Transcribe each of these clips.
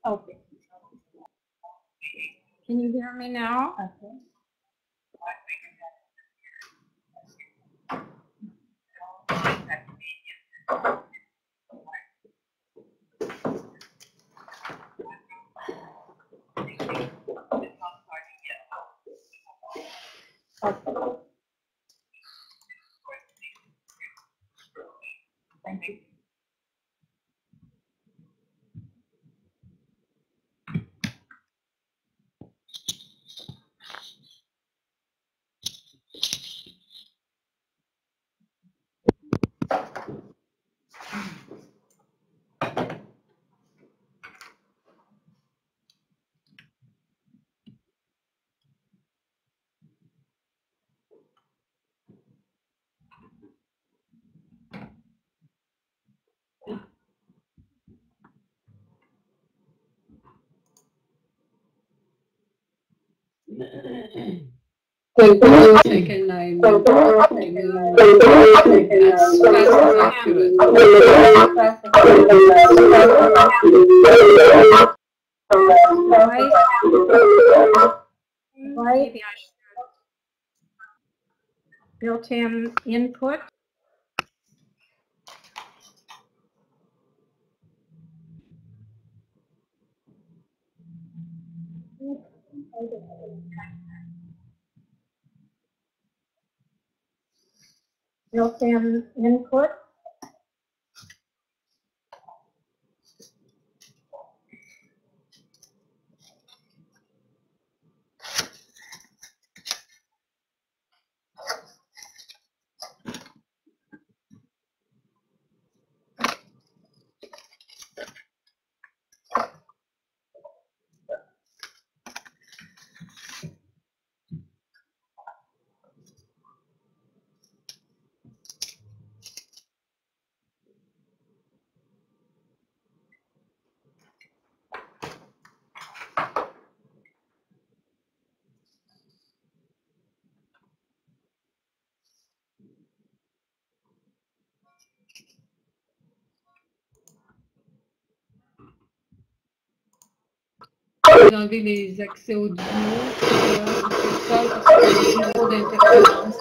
Okay. Can you hear me now? Okay. Okay. Thank you. Second line, as fast as accurate. Maybe I should built-in input. Built-in input. J'ai enlevé les accès audio. C'est ça parce qu'il y a trop d'interférences.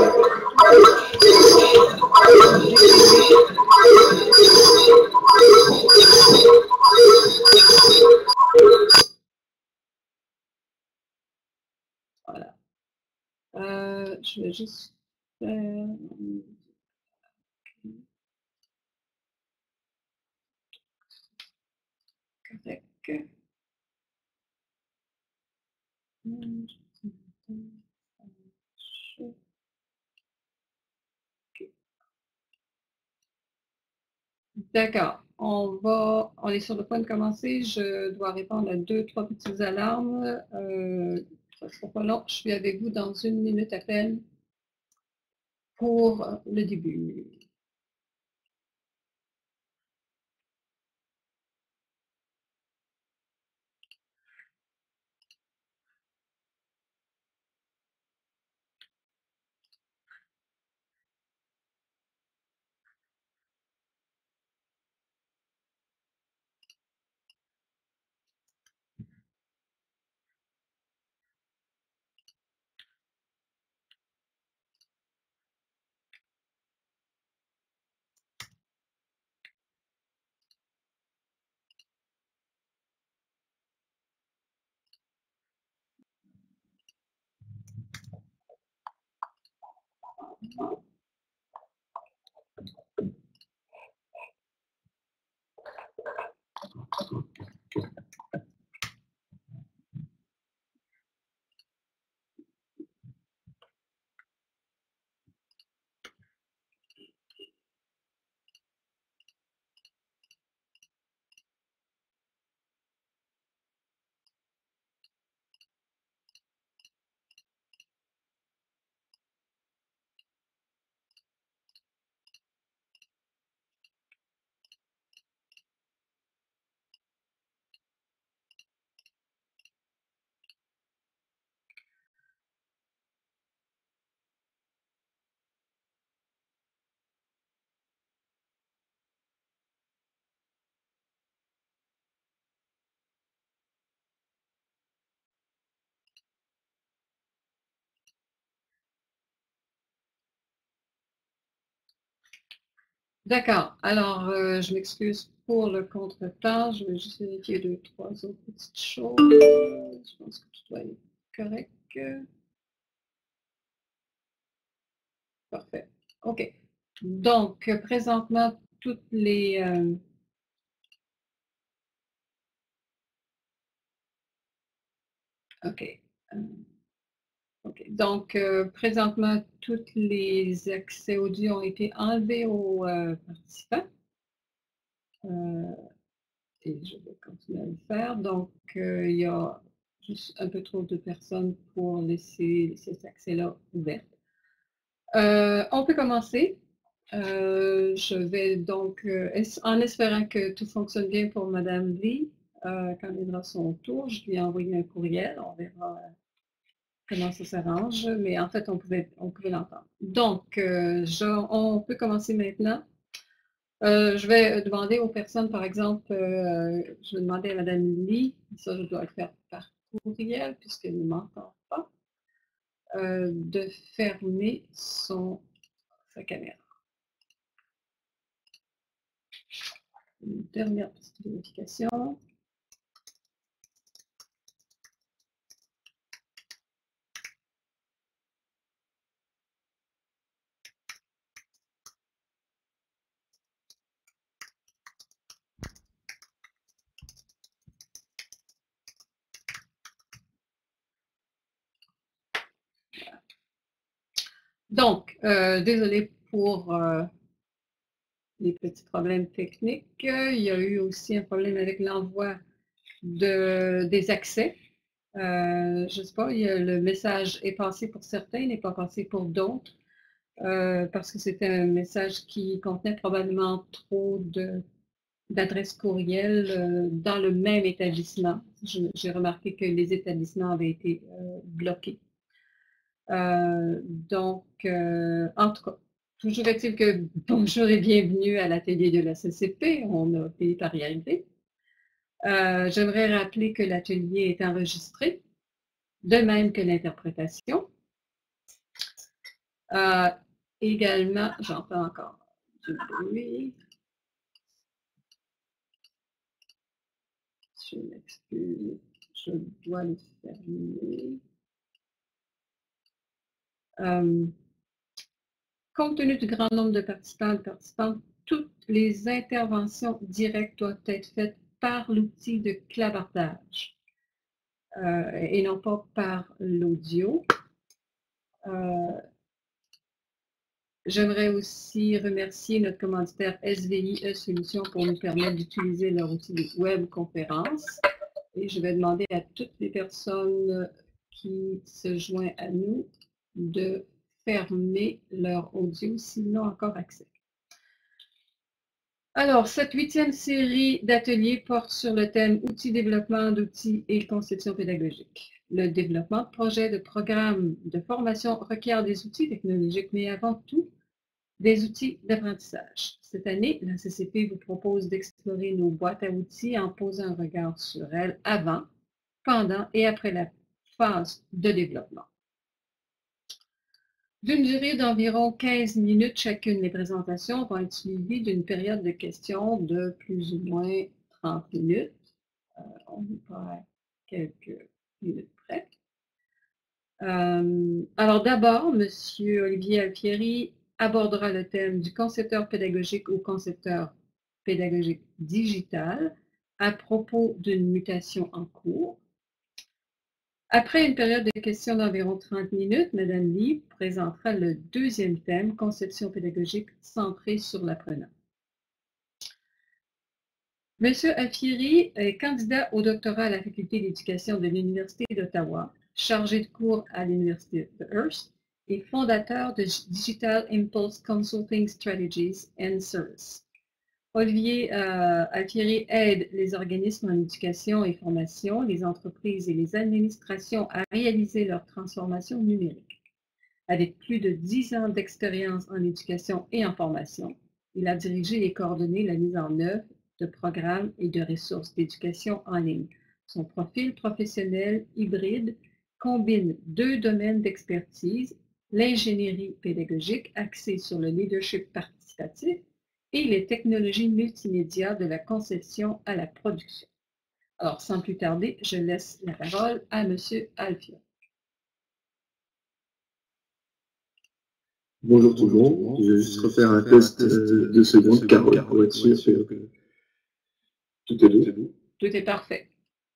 Voilà. Je vais juste faire... Correct. D'accord. On est sur le point de commencer. Je dois répondre à 2-3 petites alarmes. Ça ne sera pas long. Je suis avec vous dans 1 minute à peine pour le début. D'accord. Alors, je m'excuse pour le contretemps. Je vais juste vérifier 2, 3 autres petites choses. Je pense que tout doit être correct. Parfait. OK. Donc, présentement, toutes les... OK. OK. Donc, présentement, tous les accès audio ont été enlevés aux participants. Et je vais continuer à le faire. Donc, il y a juste un peu trop de personnes pour laisser cet accès-là ouvert. On peut commencer. Je vais donc, en espérant que tout fonctionne bien pour Madame Lee, quand viendra son tour, je lui ai envoyé un courriel. On verra comment ça s'arrange, mais en fait, on pouvait l'entendre. Donc, on peut commencer maintenant. Je vais demander aux personnes, par exemple, je vais demander à Mme Lee, ça je dois le faire par courriel puisqu'elle ne m'entend pas, de fermer sa caméra. Une dernière petite vérification. Donc, désolé pour les petits problèmes techniques. Il y a eu aussi un problème avec l'envoi des accès. Je ne sais pas, le message est passé pour certains, il n'est pas passé pour d'autres, parce que c'était un message qui contenait probablement trop d'adresses courriel dans le même établissement. J'ai remarqué que les établissements avaient été bloqués. Donc, en tout cas, toujours est-il que bonjour et bienvenue à l'atelier de la CCP. On a fini par y arriver. J'aimerais rappeler que l'atelier est enregistré, de même que l'interprétation. Également, j'entends encore du bruit. Je m'excuse, je dois le fermer. Compte tenu du grand nombre de participants et de participantes, toutes les interventions directes doivent être faites par l'outil de clavardage et non pas par l'audio. J'aimerais aussi remercier notre commanditaire SVI Solutions pour nous permettre d'utiliser leur outil de webconférence. Et je vais demander à toutes les personnes qui se joignent à nous de fermer leur audio s'ils n'ont encore accès. Alors, cette 8e série d'ateliers porte sur le thème outils, développement d'outils et conception pédagogique. Le développement de projets de programmes de formation requiert des outils technologiques, mais avant tout, des outils d'apprentissage. Cette année, la CCP vous propose d'explorer nos boîtes à outils en posant un regard sur elles avant, pendant et après la phase de développement. D'une durée d'environ 15 minutes chacune, les présentations vont être suivies d'une période de questions de plus ou moins 30 minutes. On est pas à quelques minutes près. Alors d'abord, M. Olivier Alfieri abordera le thème du concepteur pédagogique au concepteur pédagogique digital à propos d'une mutation en cours. Après une période de questions d'environ 30 minutes, Mme Lee présentera le deuxième thème, conception pédagogique centrée sur l'apprenant. M. Alfieri est candidat au doctorat à la faculté d'éducation de l'Université d'Ottawa, chargé de cours à l'Université de Hearst et fondateur de Digital Impulse Consulting Strategies and Services. Olivier Alfieri aide les organismes en éducation et formation, les entreprises et les administrations à réaliser leur transformation numérique. Avec plus de 10 ans d'expérience en éducation et en formation, il a dirigé et coordonné la mise en œuvre de programmes et de ressources d'éducation en ligne. Son profil professionnel hybride combine 2 domaines d'expertise, l'ingénierie pédagogique axée sur le leadership participatif et les technologies multimédia de la conception à la production. Alors, sans plus tarder, je laisse la parole à Monsieur Alfia. Bonjour tout le monde, je vais juste refaire un test de secondes, Carole, pour être sûr que tout est bon. Tout est parfait.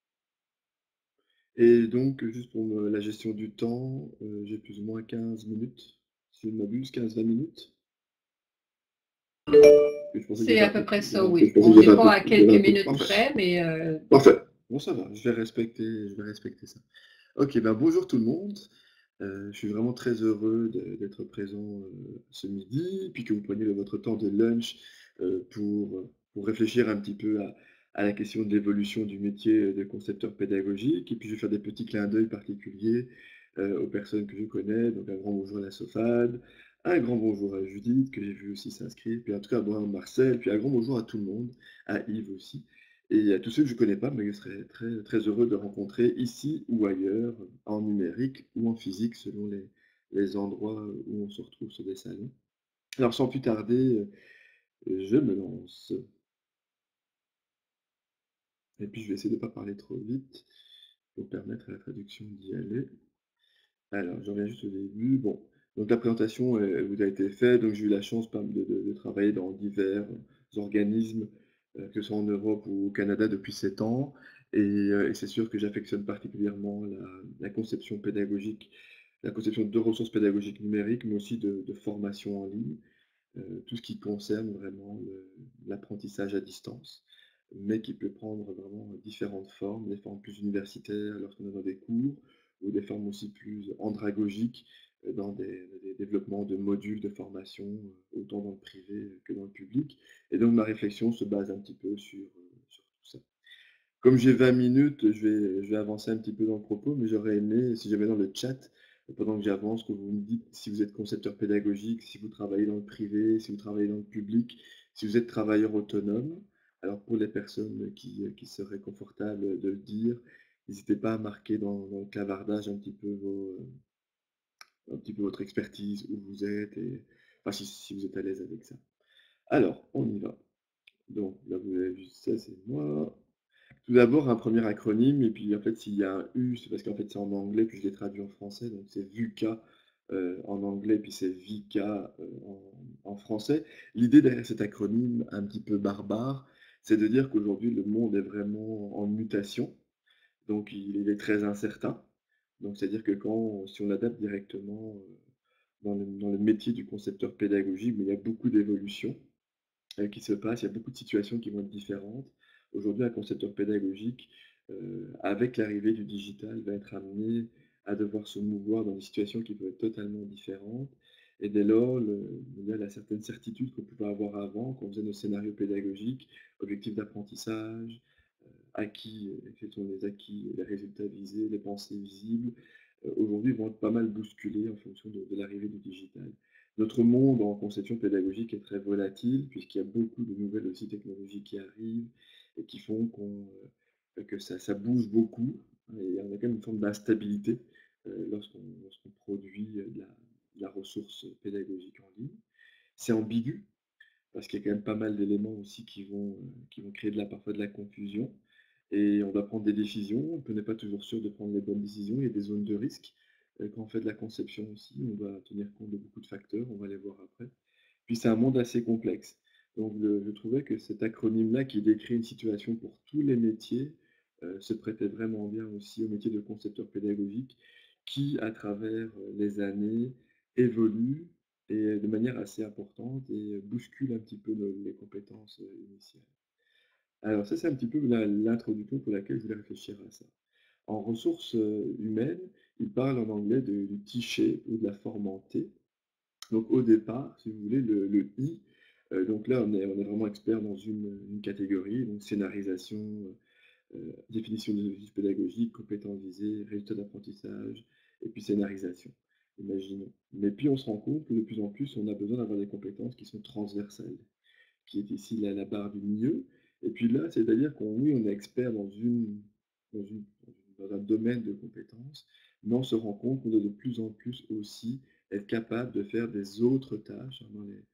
Et donc, juste pour la gestion du temps, j'ai plus ou moins 15 minutes, si je ne m'abuse, 15-20 minutes. C'est à peu près ça, oui. On n'est pas à quelques minutes près, mais... Parfait. Bon, ça va, je vais respecter ça. Ok, ben bonjour tout le monde. Je suis vraiment très heureux d'être présent ce midi, puis que vous preniez votre temps de lunch pour réfléchir un petit peu à la question de l'évolution du métier de concepteur pédagogique. Et puis je vais faire des petits clins d'œil particuliers aux personnes que je connais. Donc un grand bonjour à la Sophade, un grand bonjour à Judith, que j'ai vu aussi s'inscrire, puis en tout cas à Marcel, puis un grand bonjour à tout le monde, à Yves aussi. Et à tous ceux que je ne connais pas, mais je serais très, très heureux de rencontrer ici ou ailleurs, en numérique ou en physique, selon les endroits où on se retrouve sur des salons. Alors sans plus tarder, je me lance. Et puis je vais essayer de ne pas parler trop vite pour permettre à la traduction d'y aller. Alors, je reviens juste au début. Bon, donc la présentation elle vous a été faite, donc j'ai eu la chance de travailler dans divers organismes, que ce soit en Europe ou au Canada depuis 7 ans. Et c'est sûr que j'affectionne particulièrement la conception pédagogique, la conception de ressources pédagogiques numériques, mais aussi de formation en ligne, tout ce qui concerne vraiment l'apprentissage à distance, mais qui peut prendre vraiment différentes formes, des formes plus universitaires lorsqu'on est dans des cours, ou des formes aussi plus andragogiques dans des développements de modules de formation, autant dans le privé que dans le public. Et donc ma réflexion se base un petit peu sur tout ça. Comme j'ai 20 minutes, je vais avancer un petit peu dans le propos, mais j'aurais aimé, si jamais dans le chat, pendant que j'avance, que vous me dites si vous êtes concepteur pédagogique, si vous travaillez dans le privé, si vous travaillez dans le public, si vous êtes travailleur autonome. Alors pour les personnes qui seraient confortables de le dire, n'hésitez pas à marquer dans le clavardage un petit peu votre expertise, où vous êtes, et enfin, si vous êtes à l'aise avec ça. Alors, on y va. Donc là, vous avez vu ça, c'est moi. Tout d'abord, un premier acronyme, et puis en fait, s'il y a un U, c'est parce qu'en fait, c'est en anglais, puis je l'ai traduit en français, donc c'est VUCA en anglais, puis c'est VICA en français. L'idée derrière cet acronyme un petit peu barbare, c'est de dire qu'aujourd'hui, le monde est vraiment en mutation, donc il est très incertain. Donc c'est-à-dire que si on adapte directement dans le métier du concepteur pédagogique, mais il y a beaucoup d'évolutions qui se passent. Il y a beaucoup de situations qui vont être différentes. Aujourd'hui, un concepteur pédagogique, avec l'arrivée du digital, va être amené à devoir se mouvoir dans des situations qui peuvent être totalement différentes. Et dès lors, il y a certaine certitude qu'on pouvait avoir avant, quand on faisait nos scénarios pédagogiques, objectifs d'apprentissage, acquis, quels sont les acquis, les résultats visés, les pensées visibles, aujourd'hui vont être pas mal bousculés en fonction de l'arrivée du digital. Notre monde en conception pédagogique est très volatile, puisqu'il y a beaucoup de nouvelles aussi technologies qui arrivent et qui font que ça bouge beaucoup. Et on a quand même une forme d'instabilité lorsqu'on produit de la ressource pédagogique en ligne. C'est ambigu, parce qu'il y a quand même pas mal d'éléments aussi qui vont créer parfois de la confusion. Et on doit prendre des décisions, on n'est pas toujours sûr de prendre les bonnes décisions, il y a des zones de risque. Quand on fait de la conception aussi, on doit tenir compte de beaucoup de facteurs, on va les voir après. Puis c'est un monde assez complexe. Donc je trouvais que cet acronyme-là qui décrit une situation pour tous les métiers se prêtait vraiment bien aussi au métier de concepteur pédagogique qui, à travers les années, évolue et de manière assez importante et bouscule un petit peu les compétences initiales. Alors ça, c'est un petit peu l'introduction pour laquelle je voulais réfléchir à ça. En ressources humaines, il parle en anglais du T-shape ou de la forme en T. Donc au départ, si vous voulez, le I, donc là on est vraiment expert dans une catégorie, donc scénarisation, définition des objectifs pédagogiques, compétences visées, résultats d'apprentissage, et puis scénarisation, imaginons. Mais puis on se rend compte que de plus en plus on a besoin d'avoir des compétences qui sont transversales, qui est ici la barre du milieu. Et puis là, c'est-à-dire oui, on est expert dans, une- dans un domaine de compétences, mais on se rend compte qu'on doit de plus en plus aussi être capable de faire des autres tâches, hein,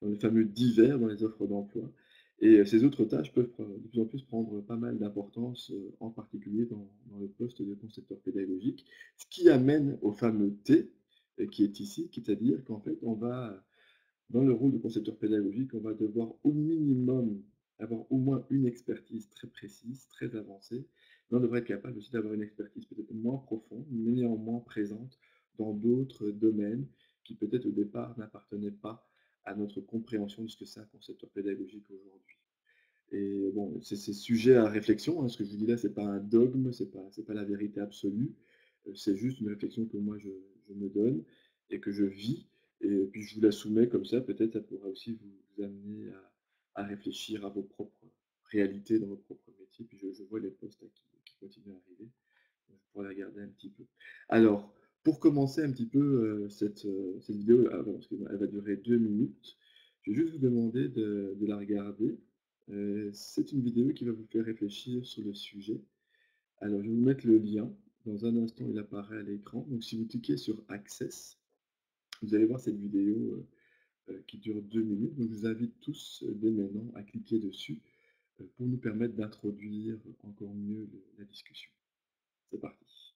dans le fameux divers dans les offres d'emploi. Et ces autres tâches peuvent de plus en plus prendre pas mal d'importance, en particulier dans le poste de concepteur pédagogique. Ce qui amène au fameux T, qui est ici, c'est-à-dire qu'en fait, on va, dans le rôle de concepteur pédagogique, on va devoir au minimum avoir au moins une expertise très précise, très avancée. Mais on devrait être capable aussi d'avoir une expertise peut-être moins profonde, mais néanmoins présente dans d'autres domaines qui peut-être au départ n'appartenaient pas à notre compréhension de ce que c'est un concepteur pédagogique aujourd'hui. Et bon, c'est sujet à réflexion, hein. Ce que je vous dis là, c'est pas un dogme, c'est pas la vérité absolue. C'est juste une réflexion que moi je me donne et que je vis. Et puis je vous la soumets comme ça, peut-être ça pourra aussi vous amener à réfléchir à vos propres réalités dans vos propres métiers. Puis je vois les postes qui continuent à arriver. Donc, je pourrais regarder un petit peu. Alors, pour commencer un petit peu cette vidéo, parce qu'elle va durer 2 minutes, je vais juste vous demander de la regarder. C'est une vidéo qui va vous faire réfléchir sur le sujet. Alors, je vais vous mettre le lien. Dans un instant, il apparaît à l'écran. Donc, si vous cliquez sur Access, vous allez voir cette vidéo qui dure 2 minutes. Donc, je vous invite tous dès maintenant à cliquer dessus pour nous permettre d'introduire encore mieux la discussion. C'est parti.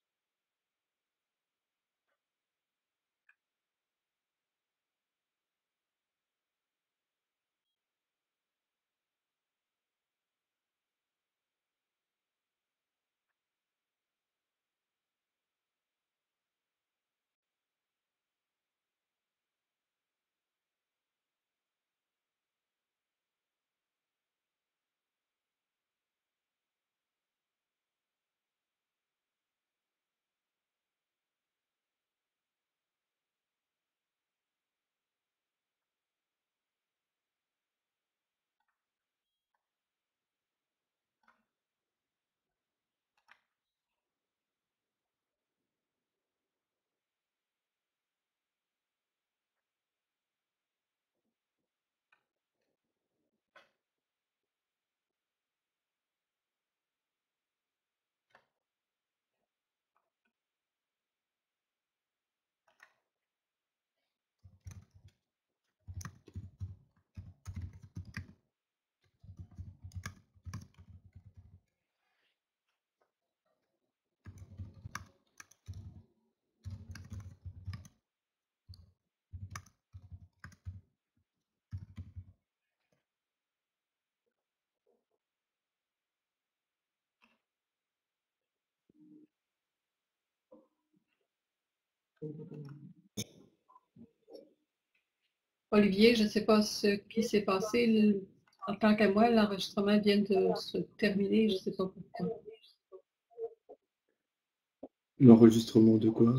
Olivier, je ne sais pas ce qui s'est passé. En tant qu'à moi, l'enregistrement vient de se terminer. Je ne sais pas pourquoi. L'enregistrement de quoi?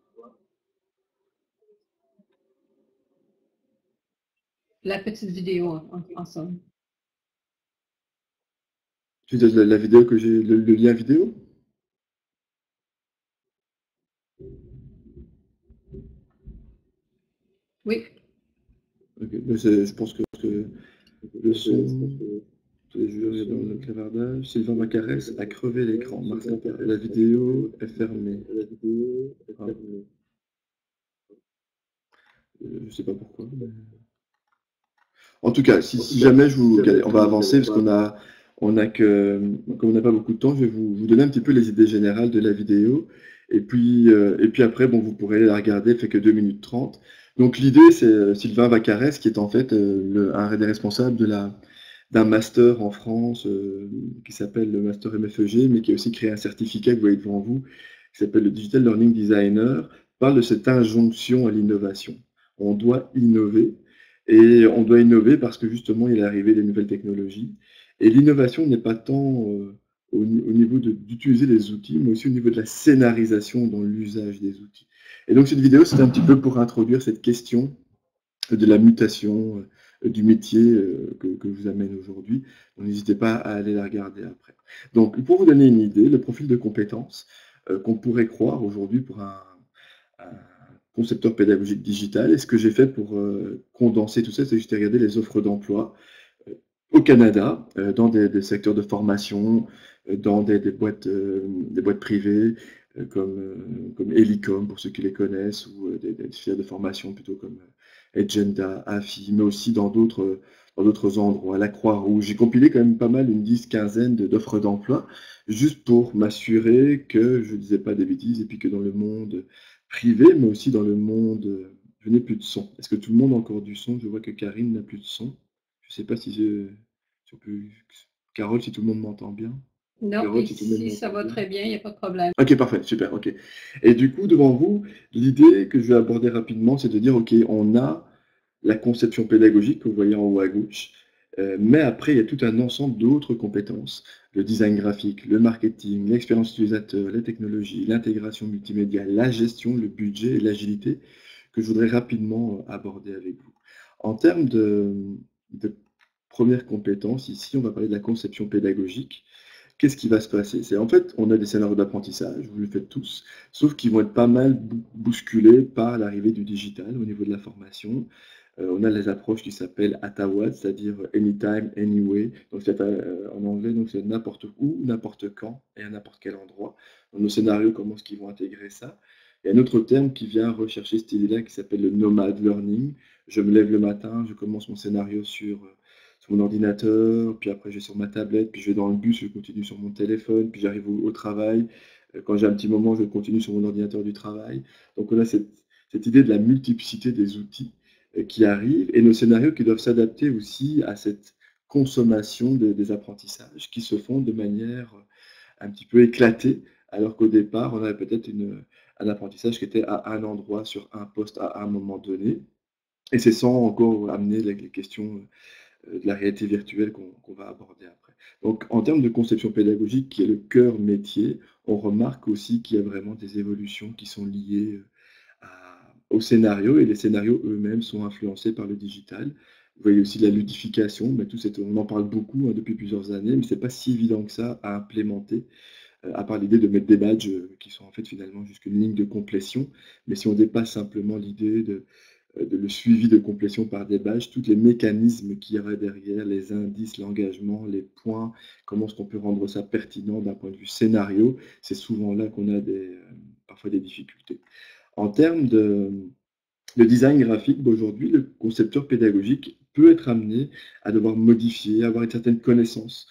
La petite vidéo en somme. Tu veux dire la vidéo que j'ai, le lien vidéo? Oui. Ok, mais je pense que le son, je vais regarder dans le clavardage. Sylvain Macarès a crevé l'écran. Martin, la vidéo est fermée. Ah. Je sais pas pourquoi. Mais... En tout cas, si jamais on va avancer parce on a que, comme on n'a pas beaucoup de temps, je vais vous donner un petit peu les idées générales de la vidéo. Et puis après, bon, vous pourrez la regarder, elle fait que 2 minutes 30. Donc l'idée, c'est Sylvain Vacarès, qui est en fait un des responsables d'un master en France qui s'appelle le Master MFEG, mais qui a aussi créé un certificat que vous voyez devant vous, qui s'appelle le Digital Learning Designer, parle de cette injonction à l'innovation. On doit innover. Et on doit innover parce que justement, il est arrivé des nouvelles technologies. Et l'innovation n'est pas tant au niveau d'utiliser les outils, mais aussi au niveau de la scénarisation dans l'usage des outils. Et donc cette vidéo, c'est un petit peu pour introduire cette question de la mutation du métier que je vous amène aujourd'hui. Donc n'hésitez pas à aller la regarder après. Donc pour vous donner une idée, le profil de compétences qu'on pourrait croire aujourd'hui pour un concepteur pédagogique digital. Et ce que j'ai fait pour condenser tout ça, c'est que j'ai regardé les offres d'emploi au Canada, dans des secteurs de formation, dans des boîtes privées, comme Helicom, pour ceux qui les connaissent, ou des filières de formation plutôt comme Agenda, AFI, mais aussi dans d'autres endroits, la Croix-Rouge. J'ai compilé quand même pas mal, une quinzaine d'offres d'emploi, juste pour m'assurer que je ne disais pas des bêtises, et puis que dans le monde privé, mais aussi dans le monde, je n'ai plus de son. Est-ce que tout le monde a encore du son? Je vois que Karine n'a plus de son. Je ne sais pas si on peut... Carole, si tout le monde m'entend bien. Non, Carole, si tout le monde ici, ça m'entend va bien. très bien, il n'y a pas de problème. Ok, parfait, super, ok. Et du coup, devant vous, l'idée que je vais aborder rapidement, c'est de dire, ok, on a la conception pédagogique que vous voyez en haut à gauche, mais après, il y a tout un ensemble d'autres compétences, le design graphique, le marketing, l'expérience utilisateur, la technologie, l'intégration multimédia, la gestion, le budget et l'agilité, que je voudrais rapidement aborder avec vous. En termes de premières compétences, ici, on va parler de la conception pédagogique. Qu'est-ce qui va se passer? C'est en fait, on a des scénarios d'apprentissage, vous le faites tous, sauf qu'ils vont être pas mal bousculés par l'arrivée du digital au niveau de la formation. On a les approches qui s'appellent ATAWAD, c'est-à-dire anytime, anyway. Donc c'est en anglais, donc c'est n'importe où, n'importe quand et à n'importe quel endroit. Dans nos scénarios, comment est-ce qu'ils vont intégrer ça? Il y a un autre terme qui vient rechercher cette idée-là qui s'appelle le nomad learning. Je me lève le matin, je commence mon scénario sur mon ordinateur, puis après je vais sur ma tablette, puis je vais dans le bus, je continue sur mon téléphone, puis j'arrive au travail. Quand j'ai un petit moment, je continue sur mon ordinateur du travail. Donc on a cette idée de la multiplicité des outils qui arrivent et nos scénarios qui doivent s'adapter aussi à cette consommation des apprentissages qui se font de manière un petit peu éclatée, alors qu'au départ, on avait peut-être un apprentissage qui était à un endroit, sur un poste, à un moment donné. Et c'est sans encore amener les questions de la réalité virtuelle qu'on va aborder après. Donc, en termes de conception pédagogique, qui est le cœur métier, on remarque aussi qu'il y a vraiment des évolutions qui sont liées au scénario, et les scénarios eux-mêmes sont influencés par le digital. Vous voyez aussi la ludification, mais on en parle beaucoup depuis plusieurs années, mais c'est pas si évident que ça à implémenter, à part l'idée de mettre des badges qui sont en fait finalement juste une ligne de complétion. Mais si on dépasse simplement l'idée de le suivi de complétion par des badges, tous les mécanismes qu'il y aurait derrière, les indices, l'engagement, les points, comment est-ce qu'on peut rendre ça pertinent d'un point de vue scénario, c'est souvent là qu'on a parfois des difficultés. En termes de design graphique, aujourd'hui, le concepteur pédagogique peut être amené à devoir modifier, avoir une certaine connaissance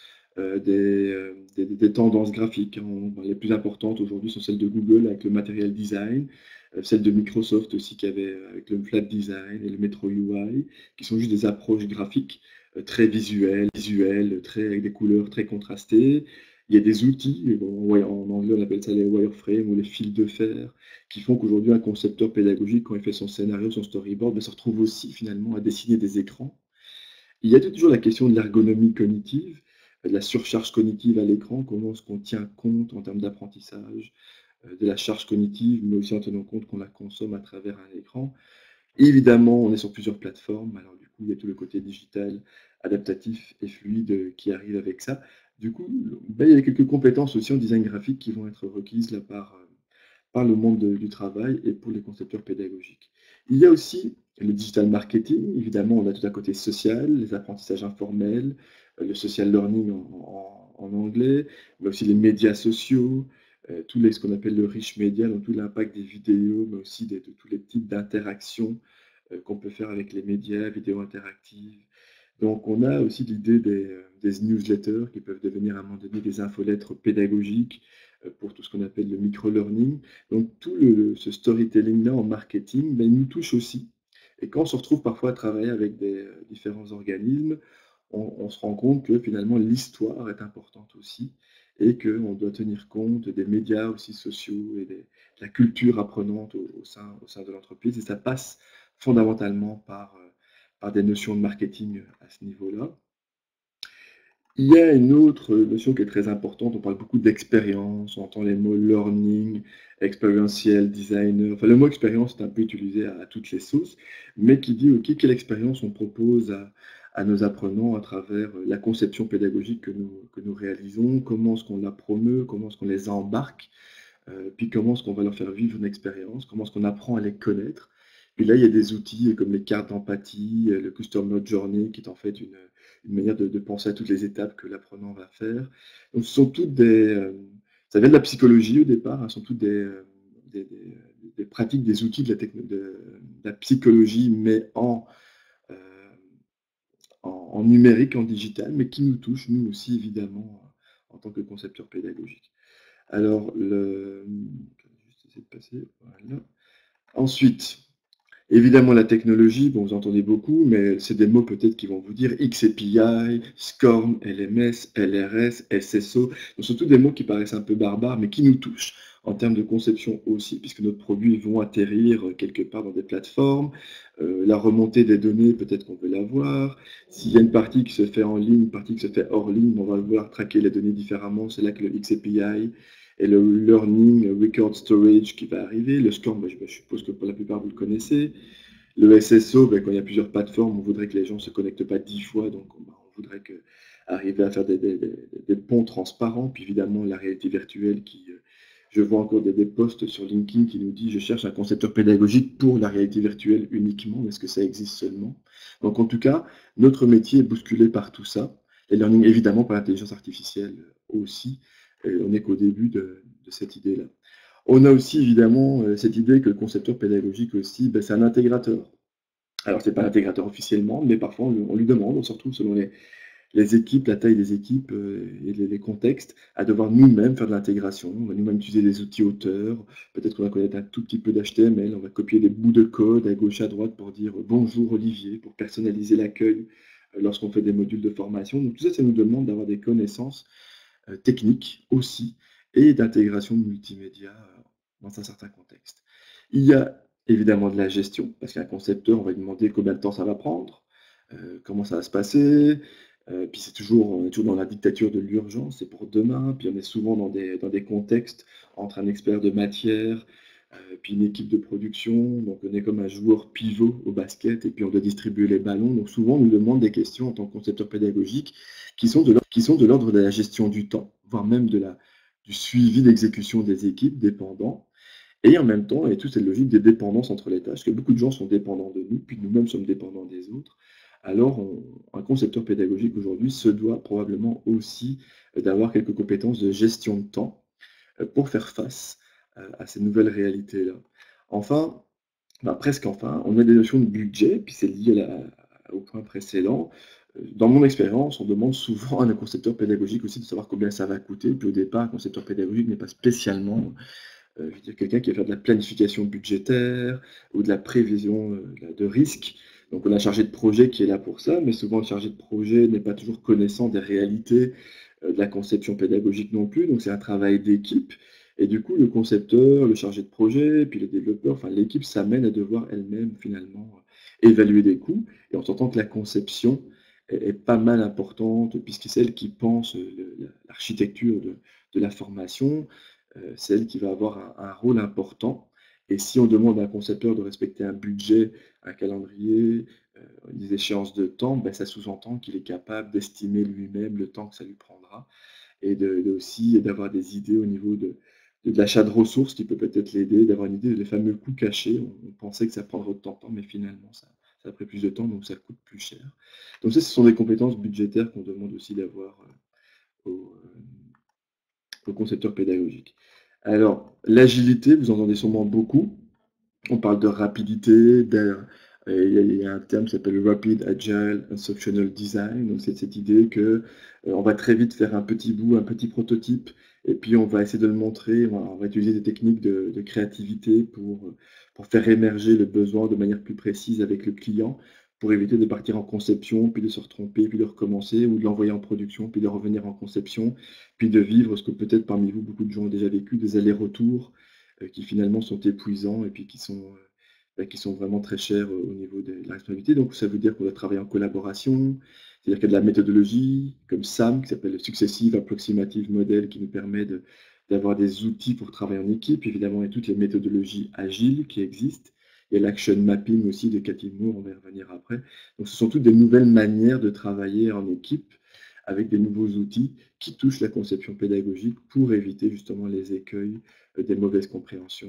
des tendances graphiques, hein. Les plus importantes aujourd'hui sont celles de Google avec le Material Design, celles de Microsoft aussi qui avait avec le Flat Design et le Metro UI, qui sont juste des approches graphiques très visuelles, très, avec des couleurs très contrastées. Il y a des outils, en anglais on appelle ça les wireframes ou les fils de fer, qui font qu'aujourd'hui un concepteur pédagogique, quand il fait son scénario, son storyboard, se retrouve aussi finalement à dessiner des écrans. Il y a toujours la question de l'ergonomie cognitive, de la surcharge cognitive à l'écran, comment est-ce qu'on tient compte en termes d'apprentissage, de la charge cognitive, mais aussi en tenant compte qu'on la consomme à travers un écran. Évidemment, on est sur plusieurs plateformes, alors du coup, il y a tout le côté digital, adaptatif et fluide qui arrive avec ça. Du coup, il y a quelques compétences aussi en design graphique qui vont être requises là, par le monde du travail et pour les concepteurs pédagogiques. Il y a aussi le digital marketing, évidemment, on a tout un côté social, les apprentissages informels, le social learning en anglais, mais aussi les médias sociaux, ce qu'on appelle le rich media, donc tout l'impact des vidéos, mais aussi de tous les types d'interactions qu'on peut faire avec les médias, vidéos interactives. Donc on a aussi l'idée des newsletters qui peuvent devenir à un moment donné des infolettres pédagogiques pour tout ce qu'on appelle le micro-learning. Donc tout ce storytelling-là en marketing, il nous touche aussi. Et quand on se retrouve parfois à travailler avec des différents organismes, on se rend compte que finalement l'histoire est importante aussi et qu'on doit tenir compte des médias aussi sociaux et de la culture apprenante au sein de l'entreprise. Et ça passe fondamentalement par des notions de marketing à ce niveau-là. Il y a une autre notion qui est très importante, on parle beaucoup d'expérience, on entend les mots learning, expérientiel, designer. Enfin, le mot expérience est un peu utilisé à toutes les sauces, mais qui dit, OK, quelle expérience on propose à nos apprenants à travers la conception pédagogique que nous réalisons, comment est-ce qu'on la promeut, comment est-ce qu'on les embarque, puis comment est-ce qu'on va leur faire vivre une expérience, comment est-ce qu'on apprend à les connaître. Puis là, il y a des outils comme les cartes d'empathie, le Customer Journey, qui est en fait une manière de penser à toutes les étapes que l'apprenant va faire. Donc, ce sont toutes Ça vient de la psychologie au départ, hein, sont toutes des pratiques, des outils de la psychologie, mais euh, en numérique, en digital, mais qui nous touchent, nous aussi, évidemment, en tant que concepteurs pédagogiques. Alors, je vais juste essayer de passer, voilà. Ensuite, évidemment, la technologie, bon, vous entendez beaucoup, mais c'est des mots peut-être qui vont vous dire XAPI, SCORM, LMS, LRS, SSO. Donc, ce sont tous des mots qui paraissent un peu barbares, mais qui nous touchent en termes de conception aussi, puisque nos produits vont atterrir quelque part dans des plateformes. La remontée des données, peut-être qu'on veut l'avoir. S'il y a une partie qui se fait en ligne, une partie qui se fait hors ligne, on va vouloir traquer les données différemment. C'est là que le XAPI et le Learning Record Storage qui va arriver. Le SCORM, je suppose que pour la plupart vous le connaissez. Le SSO, quand il y a plusieurs plateformes, on voudrait que les gens ne se connectent pas 10 fois, donc on voudrait arriver à faire des ponts transparents. Puis évidemment, la réalité virtuelle je vois encore des posts sur LinkedIn qui nous dit « Je cherche un concepteur pédagogique pour la réalité virtuelle uniquement. » Est-ce que ça existe seulement? Donc en tout cas, notre métier est bousculé par tout ça. Les learning, évidemment, par l'intelligence artificielle aussi. Et on n'est qu'au début de cette idée-là. On a aussi évidemment cette idée que le concepteur pédagogique aussi, c'est un intégrateur. Alors c'est pas l'intégrateur officiellement, mais parfois on lui demande, on se retrouve selon les équipes, la taille des équipes et les contextes, à devoir nous-mêmes faire de l'intégration. On va nous-mêmes utiliser des outils auteurs, peut-être qu'on va connaître un tout petit peu d'HTML, on va copier des bouts de code à gauche, à droite pour dire « Bonjour Olivier », pour personnaliser l'accueil lorsqu'on fait des modules de formation. Donc tout ça, ça nous demande d'avoir des connaissances techniques aussi, et d'intégration multimédia dans un certain contexte. Il y a évidemment de la gestion, parce qu'un concepteur, on va lui demander combien de temps ça va prendre, comment ça va se passer, puis on est toujours dans la dictature de l'urgence, c'est pour demain, puis on est souvent dans des contextes entre un expert de matière, puis une équipe de production, donc on est comme un joueur pivot au basket, et puis on doit distribuer les ballons, donc souvent on nous demande des questions en tant que concepteur pédagogique qui sont de l'ordre de la gestion du temps, voire même du suivi d'exécution des équipes dépendants, et en même temps, il y a toute cette logique des dépendances entre les tâches, que beaucoup de gens sont dépendants de nous, puis nous-mêmes sommes dépendants des autres. Alors, un concepteur pédagogique aujourd'hui se doit probablement aussi d'avoir quelques compétences de gestion de temps pour faire face à ces nouvelles réalités-là. Enfin, presque enfin, on a des notions de budget, puis c'est lié au point précédent. Dans mon expérience, on demande souvent à un concepteur pédagogique aussi de savoir combien ça va coûter. Puis au départ, un concepteur pédagogique n'est pas spécialement quelqu'un qui va faire de la planification budgétaire ou de la prévision de risque. Donc on a un chargé de projet qui est là pour ça, mais souvent le chargé de projet n'est pas toujours connaissant des réalités de la conception pédagogique non plus. Donc c'est un travail d'équipe. Et du coup, le concepteur, le chargé de projet, puis le développeur, enfin l'équipe s'amène à devoir elle-même finalement évaluer des coûts. Et on s'entend que la conception est pas mal importante, puisque c'est elle qui pense l'architecture de la formation, c'est elle qui va avoir un rôle important. Et si on demande à un concepteur de respecter un budget, un calendrier, des échéances de temps, ça sous-entend qu'il est capable d'estimer lui-même le temps que ça lui prendra et aussi d'avoir des idées au niveau de l'achat de ressources qui peut peut-être l'aider, d'avoir une idée des fameux coûts cachés. On pensait que ça prendrait autant de temps, mais finalement, ça a pris plus de temps, donc ça coûte plus cher. Donc ça, ce sont des compétences budgétaires qu'on demande aussi d'avoir aux concepteurs pédagogiques. Alors, l'agilité, vous entendez sûrement beaucoup. On parle de rapidité, il y a un terme qui s'appelle Rapid Agile Instructional Design. Donc c'est cette idée que on va très vite faire un petit bout, un petit prototype, et puis on va essayer de le montrer. On va utiliser des techniques de créativité pour faire émerger le besoin de manière plus précise avec le client, pour éviter de partir en conception, puis de se retromper, puis de recommencer, ou de l'envoyer en production, puis de revenir en conception, puis de vivre ce que peut-être parmi vous, beaucoup de gens ont déjà vécu, des allers-retours qui finalement sont épuisants et puis qui sont vraiment très chers au niveau de la responsabilité. Donc ça veut dire qu'on doit travailler en collaboration, c'est-à-dire qu'il y a de la méthodologie, comme SAM, qui s'appelle le Successive Approximative Model, qui nous permet d'avoir des outils pour travailler en équipe. Évidemment, il y a toutes les méthodologies agiles qui existent. Il y a l'action mapping aussi de Cathy Moore, on va y revenir après. Donc ce sont toutes des nouvelles manières de travailler en équipe avec des nouveaux outils qui touchent la conception pédagogique pour éviter justement les écueils des mauvaises compréhensions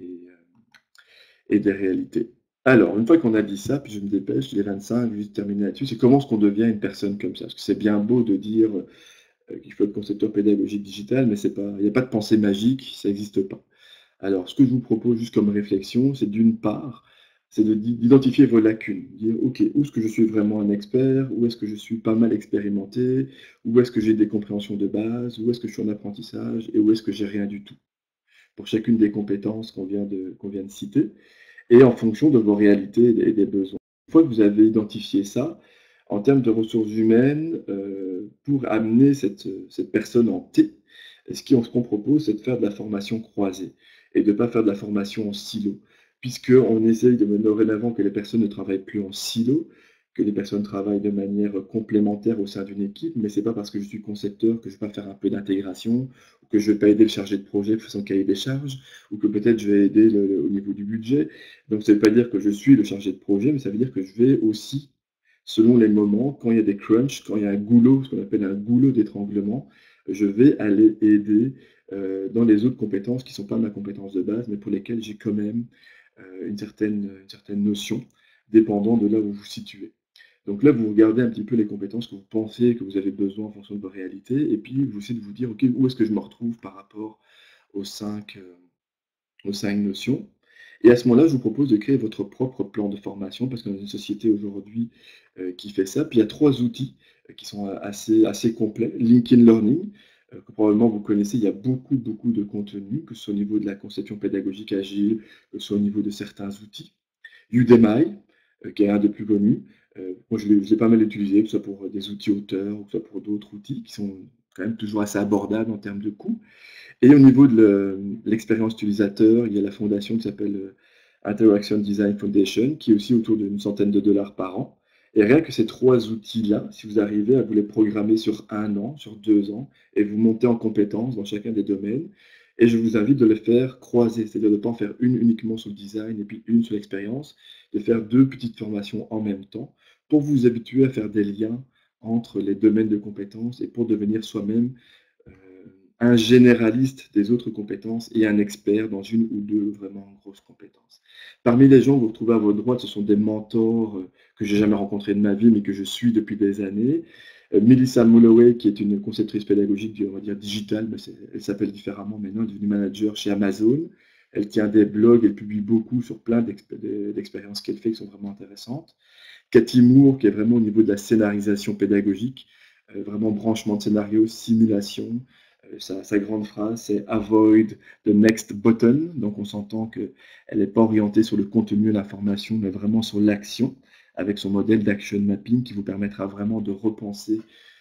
et des réalités. Alors, une fois qu'on a dit ça, puis je me dépêche, les 25, juste terminer là-dessus, c'est comment est-ce qu'on devient une personne comme ça? Parce que c'est bien beau de dire qu'il faut être concepteur pédagogique digital, mais il n'y a pas de pensée magique, ça n'existe pas. Alors, ce que je vous propose juste comme réflexion, c'est d'une part, c'est d'identifier vos lacunes, dire, OK, où est-ce que je suis vraiment un expert, où est-ce que je suis pas mal expérimenté, où est-ce que j'ai des compréhensions de base, où est-ce que je suis en apprentissage, et où est-ce que j'ai rien du tout, pour chacune des compétences qu'on vient de citer, et en fonction de vos réalités et des besoins. Une fois que vous avez identifié ça, en termes de ressources humaines, pour amener cette personne en T, ce qu'on propose, c'est de faire de la formation croisée et de ne pas faire de la formation en silo, puisqu'on essaye de mettre dorénavant que les personnes ne travaillent plus en silo, que les personnes travaillent de manière complémentaire au sein d'une équipe, mais ce n'est pas parce que je suis concepteur que je ne vais pas faire un peu d'intégration, ou que je ne vais pas aider le chargé de projet pour son cahier des charges, ou que peut-être je vais aider au niveau du budget. Donc ça ne veut pas dire que je suis le chargé de projet, mais ça veut dire que je vais aussi, selon les moments, quand il y a des crunchs, quand il y a un goulot, ce qu'on appelle un goulot d'étranglement, je vais aller aider dans les autres compétences qui ne sont pas ma compétence de base, mais pour lesquelles j'ai quand même une certaine notion, dépendant de là où vous vous situez. Donc là, vous regardez un petit peu les compétences que vous pensez que vous avez besoin en fonction de vos réalités, et puis vous essayez de vous dire, OK, où est-ce que je me retrouve par rapport aux 5 notions. Et à ce moment-là, je vous propose de créer votre propre plan de formation, parce qu'on est dans une société aujourd'hui qui fait ça. Puis il y a 3 outils qui sont assez complets. LinkedIn Learning, que probablement vous connaissez, il y a beaucoup de contenu, que ce soit au niveau de la conception pédagogique agile, que ce soit au niveau de certains outils. Udemy, qui est un des plus connus. Moi, je l'ai pas mal utilisé, que ce soit pour des outils auteurs, ou que ce soit pour d'autres outils qui sont quand même toujours assez abordables en termes de coûts. Et au niveau de l'expérience utilisateur, il y a la fondation qui s'appelle Interaction Design Foundation, qui est aussi autour d'une centaine de dollars par an. Et rien que ces 3 outils-là, si vous arrivez à vous les programmer sur 1 an, sur 2 ans, et vous montez en compétences dans chacun des domaines, et je vous invite de les faire croiser, c'est-à-dire de ne pas en faire une uniquement sur le design et puis une sur l'expérience, de faire 2 petites formations en même temps, pour vous habituer à faire des liens entre les domaines de compétences et pour devenir soi-même un généraliste des autres compétences et un expert dans une ou 2 vraiment grosses compétences. Parmi les gens que vous retrouvez à votre droite, ce sont des mentors que j'ai jamais rencontrés de ma vie, mais que je suis depuis des années. Melissa Mulloway, qui est une conceptrice pédagogique, on va dire digitale, mais elle s'appelle différemment maintenant, elle est devenue manager chez Amazon. Elle tient des blogs, elle publie beaucoup sur plein d'expériences qu'elle fait qui sont vraiment intéressantes. Cathy Moore, qui est vraiment au niveau de la scénarisation pédagogique, vraiment branchement de scénario, simulation. Sa grande phrase, c'est Avoid the next button. Donc on s'entend qu'elle n'est pas orientée sur le contenu de l'information, mais vraiment sur l'action, avec son modèle d'action mapping qui vous permettra vraiment de repenser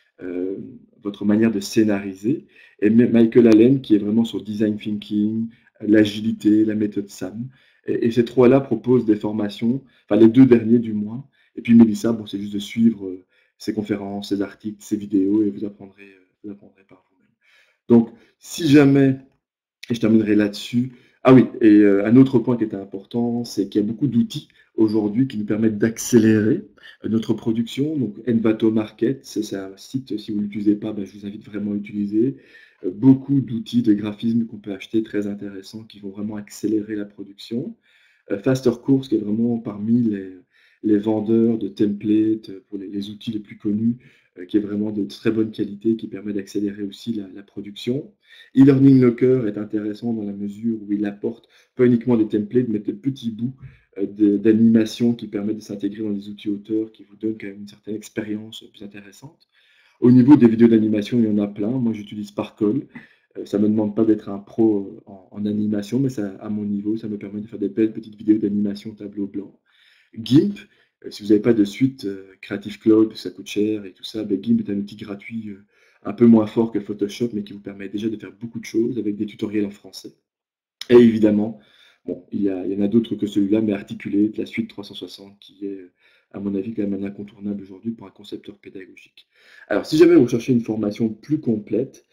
votre manière de scénariser. Et Michael Allen, qui est vraiment sur design thinking, l'agilité, la méthode SAM. Et ces 3-là proposent des formations, enfin les 2 derniers du moins. Et puis Melissa, bon, c'est juste de suivre ses conférences, ses articles, ses vidéos, et vous apprendrez par vous-même. Donc, si jamais, et je terminerai là-dessus, ah oui, et un autre point qui est important, c'est qu'il y a beaucoup d'outils aujourd'hui qui nous permettent d'accélérer notre production. Donc, Envato Market, c'est un site, si vous ne l'utilisez pas, je vous invite vraiment à l'utiliser. Beaucoup d'outils de graphisme qu'on peut acheter, très intéressants, qui vont vraiment accélérer la production. Faster Course, qui est vraiment parmi les vendeurs de templates pour les outils les plus connus, qui est vraiment de très bonne qualité, qui permet d'accélérer aussi la production. E-Learning Locker est intéressant dans la mesure où il apporte pas uniquement des templates, mais des petits bouts d'animation qui permettent de s'intégrer dans les outils auteurs, qui vous donnent quand même une certaine expérience plus intéressante. Au niveau des vidéos d'animation, il y en a plein. Moi, j'utilise Sparkle. Ça ne me demande pas d'être un pro en animation, mais ça, à mon niveau, ça me permet de faire des belles petites vidéos d'animation tableau blanc. GIMP, si vous n'avez pas de suite Creative Cloud, ça coûte cher et tout ça, GIMP est un outil gratuit un peu moins fort que Photoshop, mais qui vous permet déjà de faire beaucoup de choses avec des tutoriels en français. Et évidemment, bon, il y en a d'autres que celui-là, mais Articulate, la suite 360, qui est, à mon avis, quand même un incontournable aujourd'hui pour un concepteur pédagogique. Alors, si jamais vous cherchez une formation plus complète,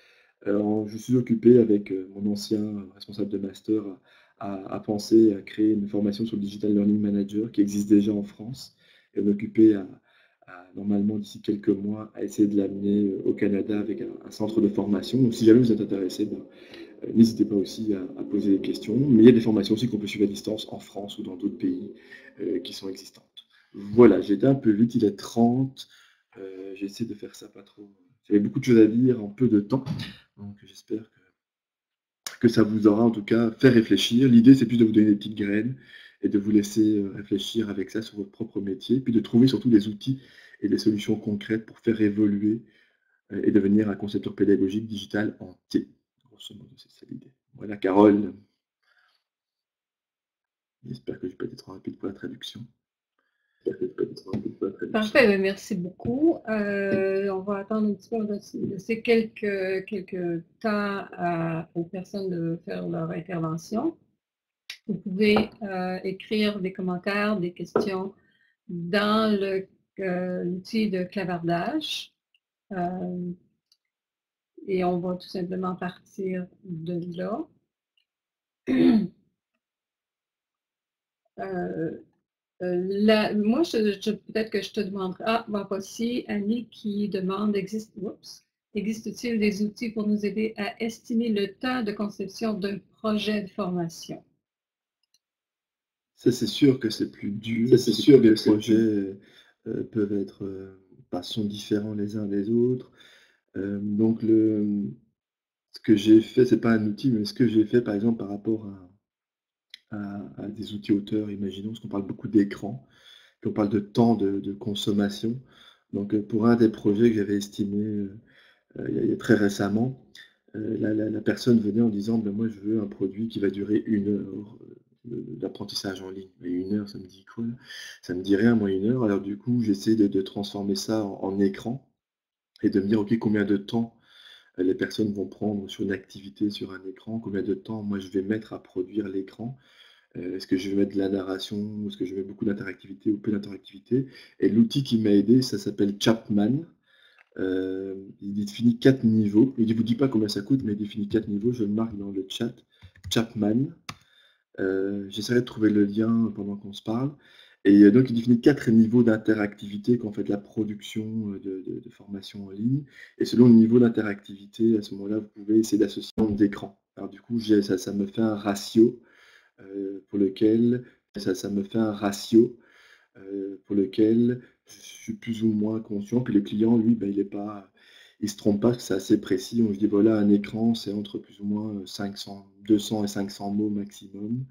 je suis occupé avec mon ancien responsable de master à penser à créer une formation sur le Digital Learning Manager qui existe déjà en France et m'occuper normalement d'ici quelques mois à essayer de l'amener au Canada avec un centre de formation. Donc si jamais vous êtes intéressé, n'hésitez pas aussi à poser des questions. Mais il y a des formations aussi qu'on peut suivre à distance en France ou dans d'autres pays qui sont existantes. Voilà, j'ai été un peu vite, il est 30. J'ai essayé de faire ça pas trop j'avais beaucoup de choses à dire en peu de temps. Donc j'espère que ça vous aura en tout cas fait réfléchir. L'idée, c'est plus de vous donner des petites graines et de vous laisser réfléchir avec ça sur votre propre métier, puis de trouver surtout des outils et des solutions concrètes pour faire évoluer et devenir un concepteur pédagogique digital entier. Grosso modo, c'est ça l'idée. Voilà, Carole. J'espère que je peux être trop rapide pour la traduction. Parfait, ben, merci beaucoup. On va attendre un petit peu, on va laisser quelques temps aux personnes de faire leur intervention. Vous pouvez écrire des commentaires, des questions dans l'outil de clavardage. Et on va tout simplement partir de là. Moi, peut-être que je te demanderai. Ah, bon, voici Annie qui demande existe-t-il des outils pour nous aider à estimer le temps de conception d'un projet de formation? Ça, c'est sûr que c'est plus dur. C'est sûr que les projets peuvent être, sont différents les uns des autres. Donc, ce que j'ai fait, c'est pas un outil, mais ce que j'ai fait, par exemple, par rapport à des outils auteurs, imaginons, parce qu'on parle beaucoup d'écran, puis on parle de temps de consommation. Donc, pour un des projets que j'avais estimé il y a très récemment, la personne venait en disant ben, moi, je veux un produit qui va durer 1 heure d'apprentissage en ligne. Mais 1 heure, ça me dit quoi? Ça me dit rien, moi, 1 heure. Alors, du coup, j'essaie de transformer ça en écran et de me dire ok, combien de temps les personnes vont prendre sur une activité sur un écran, combien de temps moi je vais mettre à produire l'écran. Est-ce que je vais mettre de la narration, est-ce que je vais mettre beaucoup d'interactivité ou peu d'interactivité? Et l'outil qui m'a aidé, ça s'appelle Chapman. Il définit 4 niveaux. Il ne vous dit pas combien ça coûte, mais il définit 4 niveaux. Je le marque dans le chat. Chapman. J'essaierai de trouver le lien pendant qu'on se parle. Et donc, il définit 4 niveaux d'interactivité qu'en fait la production de formation en ligne. Et selon le niveau d'interactivité, à ce moment-là, vous pouvez essayer d'associer un nombre d'écrans. Alors du coup, ça me fait un ratio pour lequel je suis plus ou moins conscient. Puis le client, lui, ben, il se trompe pas, c'est assez précis. On se dit voilà, un écran, c'est entre plus ou moins 200 et 500 mots maximum.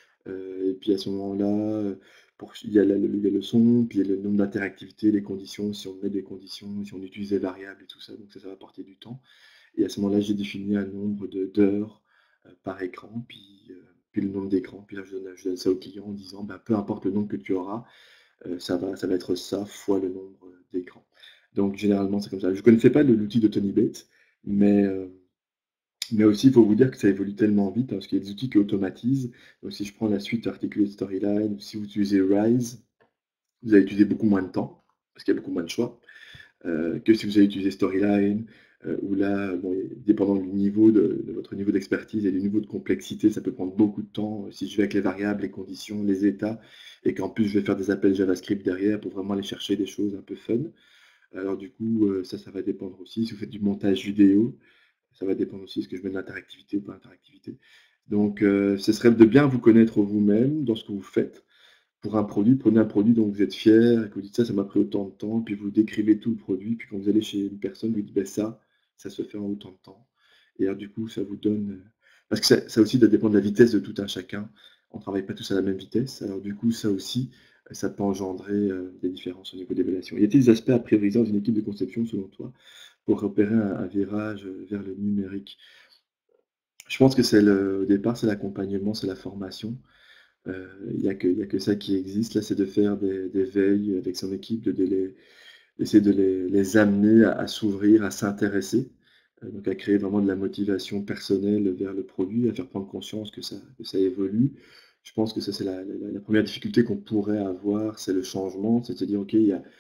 Et puis à ce moment-là, il y a le son, puis il y a le nombre d'interactivités, les conditions, si on met des conditions, si on utilise des variables et tout ça, donc ça va apporter du temps. Et à ce moment-là, j'ai défini un nombre d'heures par écran, puis le nombre d'écrans. Puis là, je donne ça au client en disant, bah, peu importe le nombre que tu auras, ça va être ça fois le nombre d'écrans. Donc généralement, c'est comme ça. Je ne connaissais pas l'outil de Tony Bates, mais aussi, il faut vous dire que ça évolue tellement vite, hein, parce qu'il y a des outils qui automatisent. Donc si je prends la suite Articulate Storyline, si vous utilisez Rise, vous allez utiliser beaucoup moins de temps, parce qu'il y a beaucoup moins de choix, que si vous allez utiliser Storyline, où là, bon, dépendant du niveau de votre niveau d'expertise et du niveau de complexité, ça peut prendre beaucoup de temps. Si je vais avec les variables, les conditions, les états, et qu'en plus je vais faire des appels JavaScript derrière pour vraiment aller chercher des choses un peu fun. Alors du coup, ça va dépendre aussi. Si vous faites du montage vidéo, ça va dépendre aussi de ce que je mets de l'interactivité ou pas d'interactivité. Donc, ce serait de bien vous connaître vous-même dans ce que vous faites. Pour un produit, prenez un produit dont vous êtes fier, et que vous dites ça m'a pris autant de temps, puis vous décrivez tout le produit, puis quand vous allez chez une personne, vous dites ben ça se fait en autant de temps. Et alors du coup, ça vous donne. Parce que ça aussi doit dépendre de la vitesse de tout un chacun. On ne travaille pas tous à la même vitesse. Alors du coup, ça aussi, ça peut engendrer des différences au niveau d'évaluation. Y a-t-il des aspects à prioriser dans une équipe de conception, selon toi, pour repérer un virage vers le numérique? Je pense que au départ, c'est l'accompagnement, c'est la formation. Il n'y a que ça qui existe. Là, c'est de faire des veilles avec son équipe, d'essayer de les amener à s'ouvrir, à s'intéresser, donc à créer vraiment de la motivation personnelle vers le produit, à faire prendre conscience que ça évolue. Je pense que ça, c'est la première difficulté qu'on pourrait avoir, c'est le changement, c'est de se dire, OK,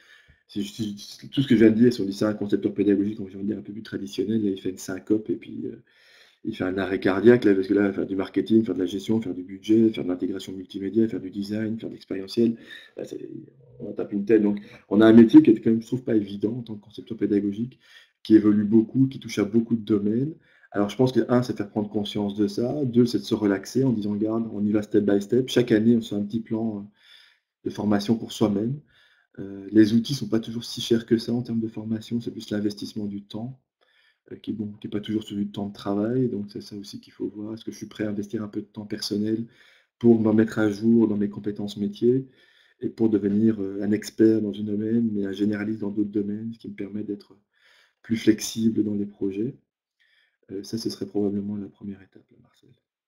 tout ce que je viens de dire, si on dit ça à un concepteur pédagogique, on vient de dire un peu plus traditionnel, là, il fait une syncope et puis il fait un arrêt cardiaque, là, parce que là, faire du marketing, faire de la gestion, faire du budget, faire de l'intégration multimédia, faire du design, faire de l'expérientiel, là, on tape une tête. Donc, on a un métier qui est quand même, je trouve, pas évident en tant que concepteur pédagogique, qui évolue beaucoup, qui touche à beaucoup de domaines. Alors, je pense que, un, c'est faire prendre conscience de ça. Deux, c'est de se relaxer en disant, regarde, on y va step by step. Chaque année, on se fait un petit plan de formation pour soi-même. Les outils ne sont pas toujours si chers que ça en termes de formation, c'est plus l'investissement du temps, qui est bon, qui est pas toujours sur du temps de travail, donc c'est ça aussi qu'il faut voir. Est-ce que je suis prêt à investir un peu de temps personnel pour me mettre à jour dans mes compétences métiers et pour devenir, un expert dans un domaine, mais un généraliste dans d'autres domaines, ce qui me permet d'être plus flexible dans les projets. Ça, ce serait probablement la première étape, là, Marcel.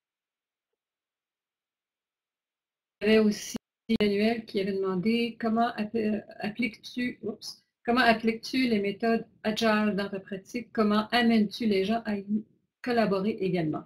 Il y avait aussi Emmanuel qui avait demandé comment appliques-tu les méthodes Agile dans ta pratique? Comment amènes-tu les gens à y collaborer également?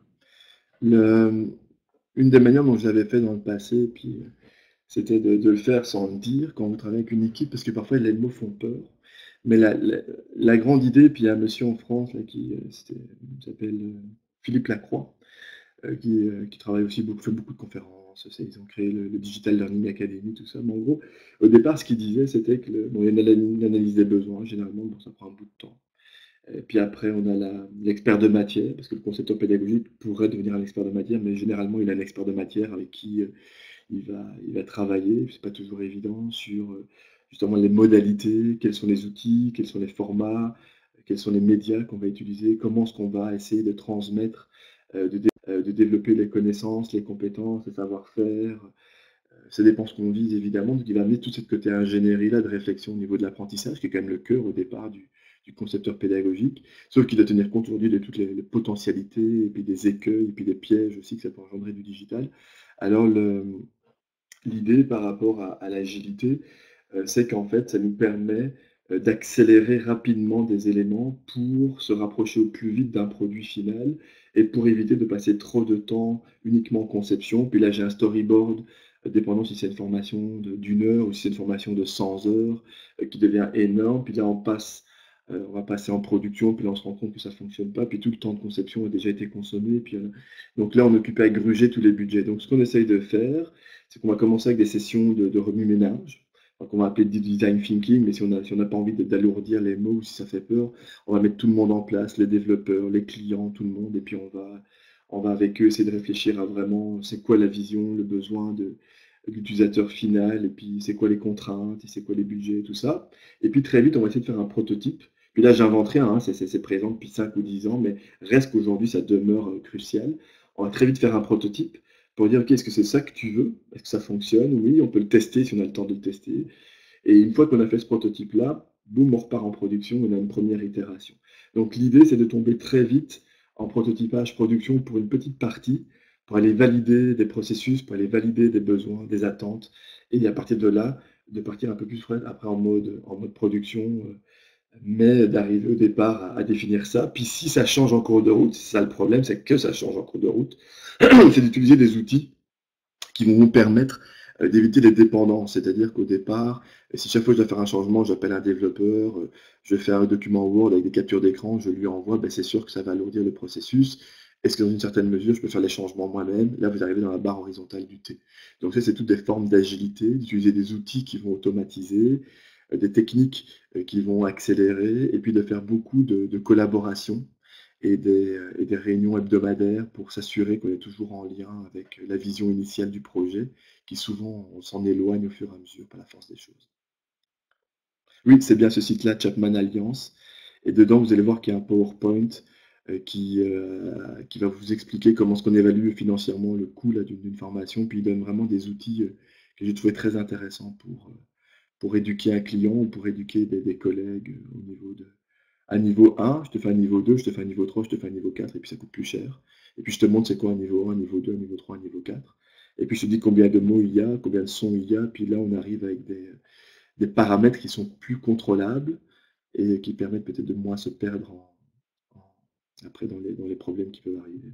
Une des manières dont je l'avais fait dans le passé, puis, c'était de le faire sans le dire quand vous travaillez avec une équipe, parce que parfois les mots font peur. Mais la grande idée, puis il y a un monsieur en France là qui, il s'appelle, Philippe Lacroix, qui travaille aussi beaucoup, fait beaucoup de conférences, ils ont créé le Digital Learning Academy, tout ça. Mais en gros, au départ, ce qu'il disait, c'était que bon, il y a une analyse des besoins, généralement, bon, ça prend un bout de temps. Et puis après, on a l'expert de matière, parce que le concepteur pédagogique pourrait devenir un expert de matière, mais généralement, il a un expert de matière avec qui il va travailler, c'est pas toujours évident, sur justement les modalités, quels sont les outils, quels sont les formats, quels sont les médias qu'on va utiliser, comment est-ce qu'on va essayer de transmettre, de développer les connaissances, les compétences, le savoir-faire. Ça dépend ce qu'on vise évidemment, donc il va amener tout ce côté ingénierie-là de réflexion au niveau de l'apprentissage, qui est quand même le cœur au départ du concepteur pédagogique, sauf qu'il doit tenir compte aujourd'hui de toutes les potentialités, et puis des écueils, et puis des pièges aussi que ça peut engendrer du digital. Alors l'idée par rapport à l'agilité, c'est qu'en fait, ça nous permet, d'accélérer rapidement des éléments pour se rapprocher au plus vite d'un produit final et pour éviter de passer trop de temps uniquement en conception. Puis là, j'ai un storyboard, dépendant si c'est une formation d'1 heure ou si c'est une formation de 100 heures, qui devient énorme. Puis là, on va passer en production, puis là, on se rend compte que ça ne fonctionne pas, puis tout le temps de conception a déjà été consommé, puis, donc là, on est occupé à gruger tous les budgets. Donc ce qu'on essaye de faire, c'est qu'on va commencer avec des sessions de remue-ménage, qu'on va appeler du design thinking, mais si on n'a pas envie d'alourdir les mots ou si ça fait peur, on va mettre tout le monde en place, les développeurs, les clients, tout le monde, et puis on va avec eux essayer de réfléchir à vraiment c'est quoi la vision, le besoin de l'utilisateur final, et puis c'est quoi les contraintes, et c'est quoi les budgets, tout ça. Et puis très vite, on va essayer de faire un prototype. Puis là, j'invente rien, hein, c'est présent depuis 5 ou 10 ans, mais reste qu'aujourd'hui, ça demeure crucial. On va très vite faire un prototype pour dire, OK, est-ce que c'est ça que tu veux? Est-ce que ça fonctionne? Oui, on peut le tester si on a le temps de le tester. Et une fois qu'on a fait ce prototype-là, boum, on repart en production, on a une première itération. Donc l'idée, c'est de tomber très vite en prototypage, production pour une petite partie, pour aller valider des processus, pour aller valider des besoins, des attentes, et à partir de là, de partir un peu plus après en mode production, mais d'arriver au départ à définir ça. Puis si ça change en cours de route, c'est ça le problème, c'est que ça change en cours de route, c'est d'utiliser des outils qui vont nous permettre d'éviter les dépendances. C'est-à-dire qu'au départ, si chaque fois que je dois faire un changement, j'appelle un développeur, je fais un document Word avec des captures d'écran, je lui envoie, ben c'est sûr que ça va alourdir le processus. Est-ce que dans une certaine mesure, je peux faire les changements moi-même? Là, vous arrivez dans la barre horizontale du T. Donc ça, c'est toutes des formes d'agilité, d'utiliser des outils qui vont automatiser, des techniques qui vont accélérer, et puis de faire beaucoup de collaboration et des réunions hebdomadaires pour s'assurer qu'on est toujours en lien avec la vision initiale du projet, qui souvent, on s'en éloigne au fur et à mesure par la force des choses. Oui, c'est bien ce site-là, Chapman Alliance, et dedans, vous allez voir qu'il y a un PowerPoint qui va vous expliquer comment est-ce qu'on évalue financièrement le coût là, d'une formation, puis il donne vraiment des outils que j'ai trouvé très intéressants pour éduquer un client ou pour éduquer des collègues au niveau de, à niveau 1, je te fais un niveau 2, je te fais un niveau 3, je te fais un niveau 4, et puis ça coûte plus cher. Et puis je te montre c'est quoi un niveau 1, un niveau 2, un niveau 3, un niveau 4. Et puis je te dis combien de mots il y a, combien de sons il y a, puis là on arrive avec des paramètres qui sont plus contrôlables et qui permettent peut-être de moins se perdre après dans les problèmes qui peuvent arriver.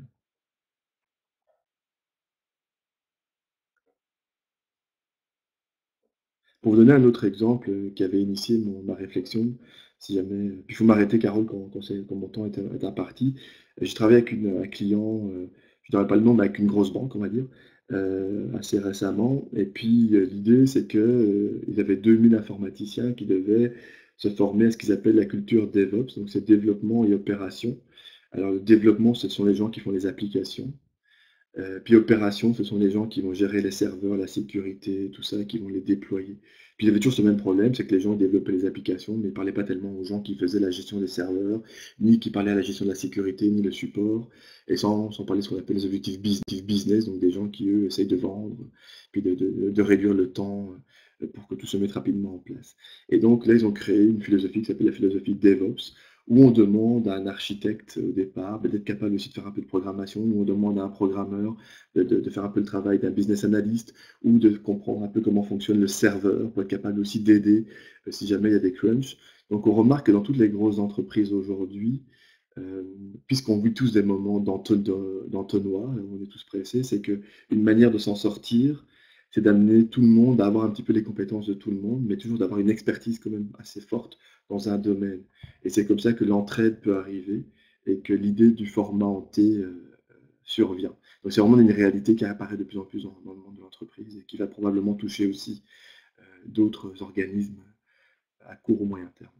Pour vous donner un autre exemple qui avait initié ma réflexion, si jamais, puis il faut m'arrêter Carole quand mon temps est imparti. J'ai travaillé avec un client, je ne donnerai pas le nom, mais avec une grosse banque, on va dire, assez récemment. Et puis l'idée, c'est qu'ils avaient 2000 informaticiens qui devaient se former à ce qu'ils appellent la culture DevOps, donc c'est développement et opération. Alors le développement, ce sont les gens qui font les applications. Puis opération, ce sont les gens qui vont gérer les serveurs, la sécurité, tout ça, qui vont les déployer. Puis il y avait toujours ce même problème, c'est que les gens développaient les applications, mais ils ne parlaient pas tellement aux gens qui faisaient la gestion des serveurs, ni qui parlaient à la gestion de la sécurité, ni le support, et sans parler de ce qu'on appelle les objectifs business, donc des gens qui, eux, essayent de vendre, puis de réduire le temps pour que tout se mette rapidement en place. Et donc là, ils ont créé une philosophie qui s'appelle la philosophie DevOps, où on demande à un architecte au départ d'être capable aussi de faire un peu de programmation, où on demande à un programmeur de faire un peu le travail d'un business analyst, ou de comprendre un peu comment fonctionne le serveur, pour être capable aussi d'aider si jamais il y a des crunchs. Donc on remarque que dans toutes les grosses entreprises aujourd'hui, puisqu'on vit tous des moments d'entonnoir, où on est tous pressés, c'est qu'une manière de s'en sortir, c'est d'amener tout le monde à avoir un petit peu les compétences de tout le monde, mais toujours d'avoir une expertise quand même assez forte dans un domaine. Et c'est comme ça que l'entraide peut arriver et que l'idée du format en T survient. Donc c'est vraiment une réalité qui apparaît de plus en plus dans le monde de l'entreprise et qui va probablement toucher aussi d'autres organismes à court ou moyen terme.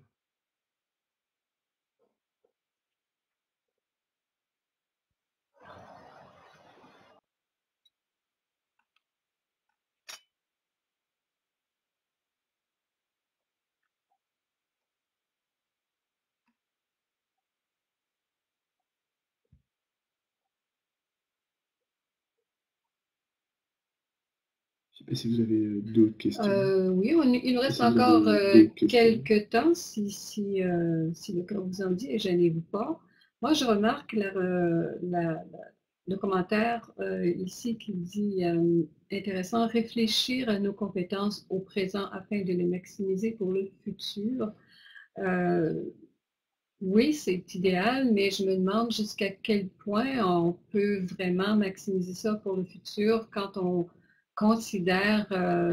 Je ne sais pas si vous avez d'autres questions. Oui, il nous reste Si vous avez encore d'autres questions. quelques temps, si le cœur vous en dit, et gênez-vous pas. Moi, je remarque le commentaire ici qui dit intéressant, réfléchir à nos compétences au présent afin de les maximiser pour le futur. Oui, c'est idéal, mais je me demande jusqu'à quel point on peut vraiment maximiser ça pour le futur quand on considère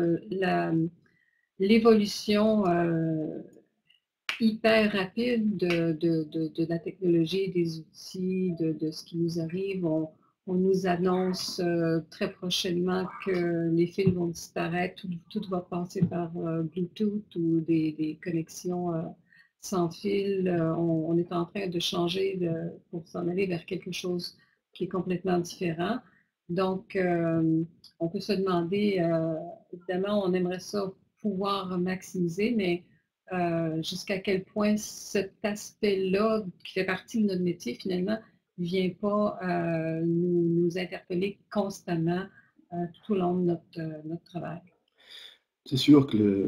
l'évolution hyper rapide de la technologie, des outils, de ce qui nous arrive. On nous annonce très prochainement que les fils vont disparaître, tout va passer par Bluetooth ou des connexions sans fil. On est en train de changer pour s'en aller vers quelque chose qui est complètement différent. Donc, on peut se demander, évidemment, on aimerait ça pouvoir maximiser, mais jusqu'à quel point cet aspect-là, qui fait partie de notre métier, finalement, ne vient pas nous interpeller constamment tout au long de notre travail. C'est sûr que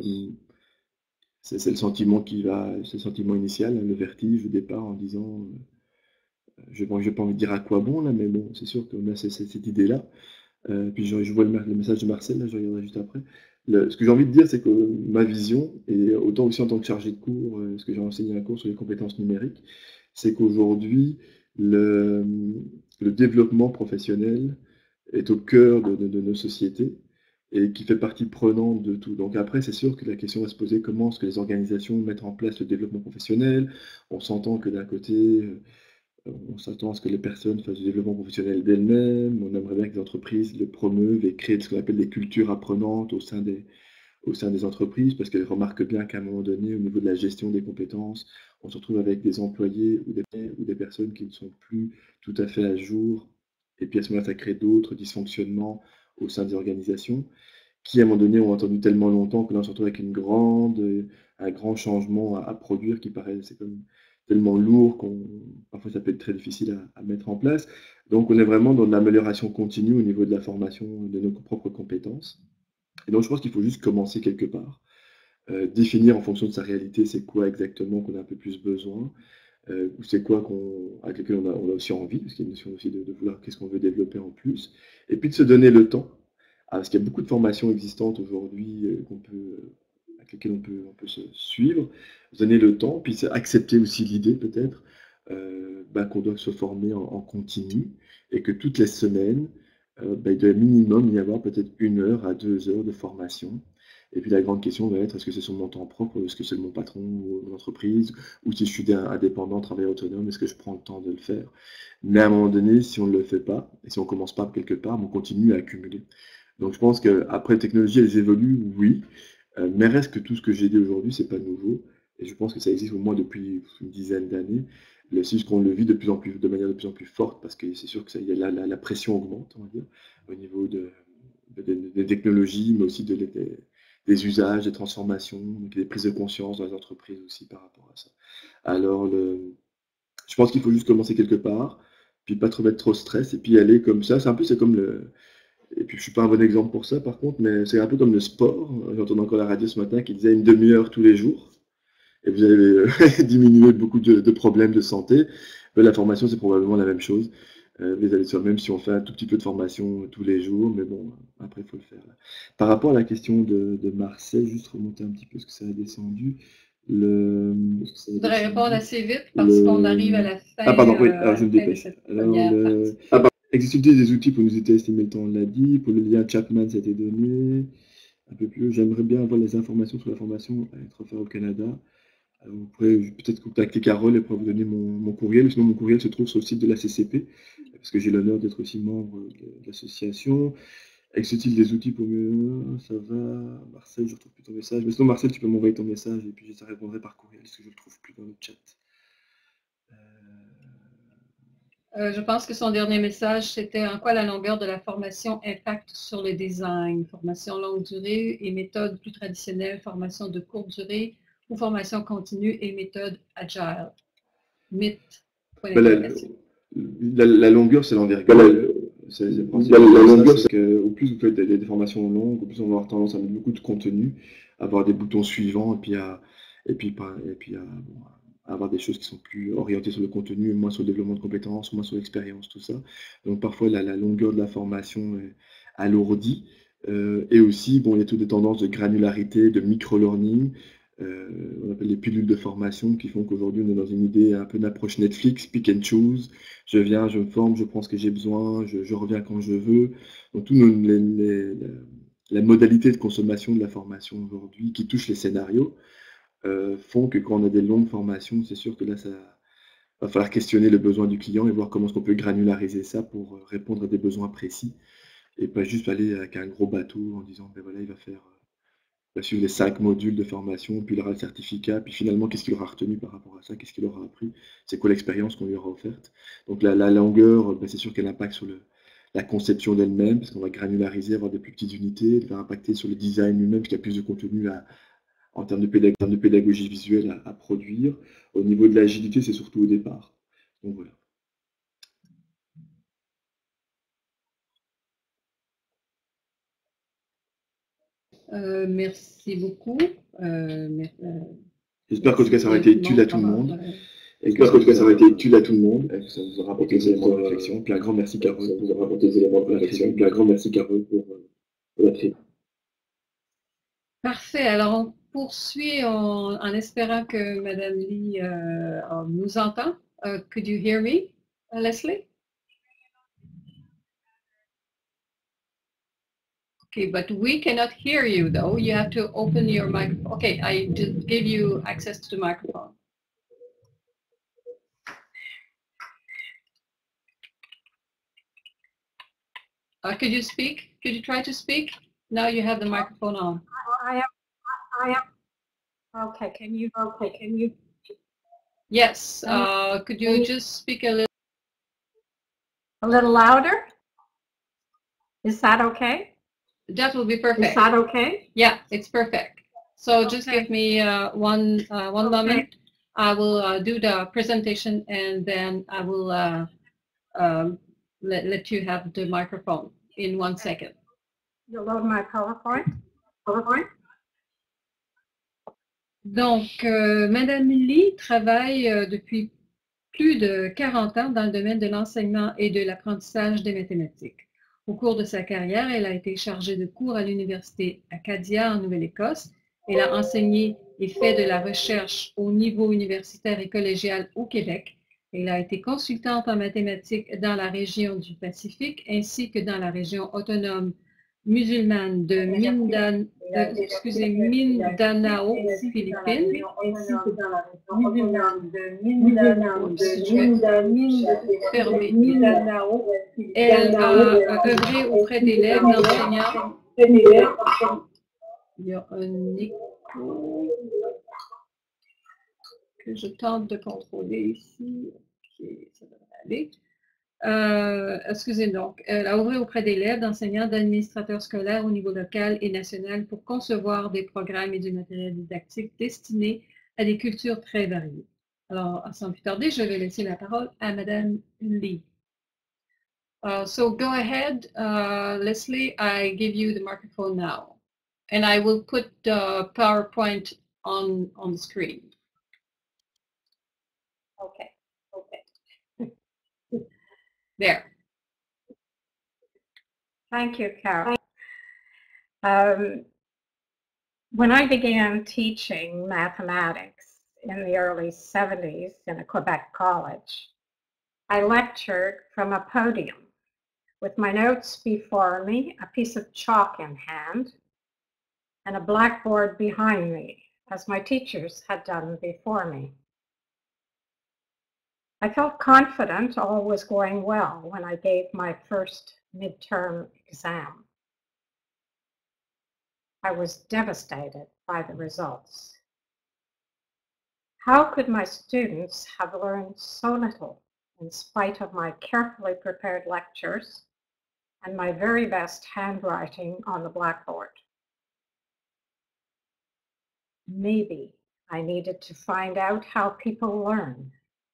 c'est le sentiment c'est le sentiment initial, hein, le vertige au départ en disant, je n'ai pas envie de dire à quoi bon là, mais bon, c'est sûr qu'on a cette idée-là. Puis je vois le message de Marcel, là, je regarderai juste après. Ce que j'ai envie de dire, c'est que ma vision, et autant aussi en tant que chargé de cours, ce que j'ai enseigné un cours sur les compétences numériques, c'est qu'aujourd'hui, le développement professionnel est au cœur de nos sociétés et qui fait partie prenante de tout. Donc après, c'est sûr que la question va se poser comment est-ce que les organisations mettent en place le développement professionnel. On s'entend que d'un côté, on s'attend à ce que les personnes fassent du développement professionnel d'elles-mêmes. On aimerait bien que les entreprises le promeuvent et créent ce qu'on appelle des cultures apprenantes au sein des entreprises, parce qu'elles remarquent bien qu'à un moment donné, au niveau de la gestion des compétences, on se retrouve avec des employés ou des personnes qui ne sont plus tout à fait à jour. Et puis à ce moment-là, ça crée d'autres dysfonctionnements au sein des organisations, qui à un moment donné ont entendu tellement longtemps que là on se retrouve avec un grand changement à produire qui paraît c'est comme tellement lourd qu'on parfois ça peut être très difficile à mettre en place. Donc on est vraiment dans de l'amélioration continue au niveau de la formation de nos propres compétences. Et donc je pense qu'il faut juste commencer quelque part. Définir en fonction de sa réalité c'est quoi exactement qu'on a un peu plus besoin, ou c'est quoi avec lequel on a aussi envie, parce qu'il y a une notion aussi de vouloir qu'est-ce qu'on veut développer en plus, et puis de se donner le temps. Parce qu'il y a beaucoup de formations existantes aujourd'hui avec lesquelles on peut se suivre, se donner le temps, puis accepter aussi l'idée peut-être qu'on doit se former en continu et que toutes les semaines, il doit minimum y avoir peut-être 1 heure à 2 heures de formation. Et puis la grande question va être, est-ce que c'est sur mon temps propre, est-ce que c'est mon patron ou mon entreprise, ou si je suis indépendant, travailleur autonome, est-ce que je prends le temps de le faire? Mais à un moment donné, si on ne le fait pas, et si on ne commence pas quelque part, on continue à accumuler. Donc je pense qu'après, les technologies, elles évoluent, oui, mais reste que tout ce que j'ai dit aujourd'hui, c'est pas nouveau. Et je pense que ça existe au moins depuis une dizaine d'années. C'est juste qu'on le vit de manière de plus en plus forte, parce que c'est sûr que la pression augmente, on va dire, au niveau des technologies, mais aussi des usages, des transformations, donc des prises de conscience dans les entreprises aussi par rapport à ça. Alors, je pense qu'il faut juste commencer quelque part, puis pas trop mettre trop de stress, et puis aller comme ça. C'est comme le. Et puis je suis pas un bon exemple pour ça par contre, mais c'est un peu comme le sport. J'entends encore la radio ce matin qui disait une demi-heure tous les jours, et vous allez diminuer beaucoup de problèmes de santé. La formation, c'est probablement la même chose. Vous allez même si on fait un tout petit peu de formation tous les jours, mais bon, après il faut le faire. Par rapport à la question de Marseille, juste remonter un petit peu ce que ça a descendu. Je voudrais répondre assez vite parce qu'on arrive à la fin. Ah pardon, oui, alors je me fin de dépêche. cette Alors, première partie. existe-t-il des outils pour nous aider à estimer le temps, on l'a dit. Pour le lien Chapman, ça a été donné. Un peu plus, j'aimerais bien avoir les informations sur la formation à être offerte au Canada. Alors, vous pourrez peut-être contacter Carole et pourra vous donner mon courriel. Sinon, mon courriel se trouve sur le site de la CCP, parce que j'ai l'honneur d'être aussi membre de l'association. Existe-t-il des outils pour mieux? Ça va. Marcel, je retrouve plus ton message. Mais sinon, Marcel, tu peux m'envoyer ton message et puis je te répondrai par courriel, parce que je ne le trouve plus dans le chat. Je pense que son dernier message, c'était en quoi la longueur de la formation impacte sur le design. Formation longue durée et méthode plus traditionnelle, formation de courte durée ou formation continue et méthode agile. Mythe. La longueur, c'est l'envergure. C'est le principe. La longueur, c'est qu'au plus vous faites des formations longues, au plus on va avoir tendance à mettre beaucoup de contenu, à avoir des boutons suivants, et puis à avoir des choses qui sont plus orientées sur le contenu, moins sur le développement de compétences, moins sur l'expérience, tout ça. Donc parfois la longueur de la formation est alourdie. Et aussi, bon, il y a toutes des tendances de granularité, de micro-learning. On appelle les pilules de formation qui font qu'aujourd'hui on est dans une idée un peu d'approche Netflix, pick and choose. Je viens, je me forme, je prends ce que j'ai besoin, je reviens quand je veux. Donc toutes la modalité de consommation de la formation aujourd'hui qui touche les scénarios font que quand on a des longues formations, c'est sûr que là ça va falloir questionner le besoin du client et voir comment est-ce qu'on peut granulariser ça pour répondre à des besoins précis et pas juste aller avec un gros bateau en disant ben voilà il va suivre les 5 modules de formation, puis il aura le certificat, puis finalement, qu'est-ce qu'il aura retenu par rapport à ça, qu'est-ce qu'il aura appris, c'est quoi l'expérience qu'on lui aura offerte. Donc la longueur, c'est sûr qu'elle impacte sur la conception d'elle-même, parce qu'on va granulariser, avoir des plus petites unités, elle va impacter sur le design lui-même, parce qu'il y a plus de contenu en termes de pédagogie visuelle à produire. Au niveau de l'agilité, c'est surtout au départ. Donc voilà. Merci beaucoup. J'espère qu'en tout cas ça aura été utile à tout le monde. J'espère qu'en tout cas ça aura été utile à tout le monde. Ça vous aura apporté des éléments de réflexion. Puis un grand merci Carole pour avoir apporté des éléments de réflexion. Puis un grand merci Carole pour la tribu. Parfait. Alors on poursuit en espérant que Madame Lee nous entend. Could you hear me, Leslie? Okay, but we cannot hear you though. You have to open your microphone. Okay, I just gave you access to the microphone. Could you speak? Could you try to speak? Now you have the microphone on. I am. Okay, can you? Yes. Could you just speak a little louder? Is that okay? That will be perfect. Is that okay? Yeah, it's perfect. So just give me one moment. I will do the presentation and then I will let you have the microphone in 1 second. You'll load my PowerPoint. Donc, Madame Lee travaille depuis plus de 40 ans dans le domaine de l'enseignement et de l'apprentissage des mathématiques. Au cours de sa carrière, elle a été chargée de cours à l'Université Acadia en Nouvelle-Écosse. Elle a enseigné et fait de la recherche au niveau universitaire et collégial au Québec. Elle a été consultante en mathématiques dans la région du Pacifique ainsi que dans la région autonome musulmane de Mindanao, Philippines. Elle a œuvré auprès d'élèves, d'enseignants. Il y a un écho. que je tente de contrôler ici. Ok, ça devrait aller. Excusez donc, elle a œuvré auprès d'élèves, d'enseignants, d'administrateurs scolaires au niveau local et national pour concevoir des programmes et du matériel didactique destinés à des cultures très variées. Alors, sans plus tarder, je vais laisser la parole à Madame Lee. So go ahead, Leslie, I give you the microphone now. And I will put the PowerPoint on the screen. Okay. There. Thank you, Carol. When I began teaching mathematics in the early 70s in a Quebec college, I lectured from a podium with my notes before me, a piece of chalk in hand, and a blackboard behind me, as my teachers had done before me. I felt confident all was going well when I gave my first midterm exam. I was devastated by the results. How could my students have learned so little in spite of my carefully prepared lectures and my very best handwriting on the blackboard? Maybe I needed to find out how people learn.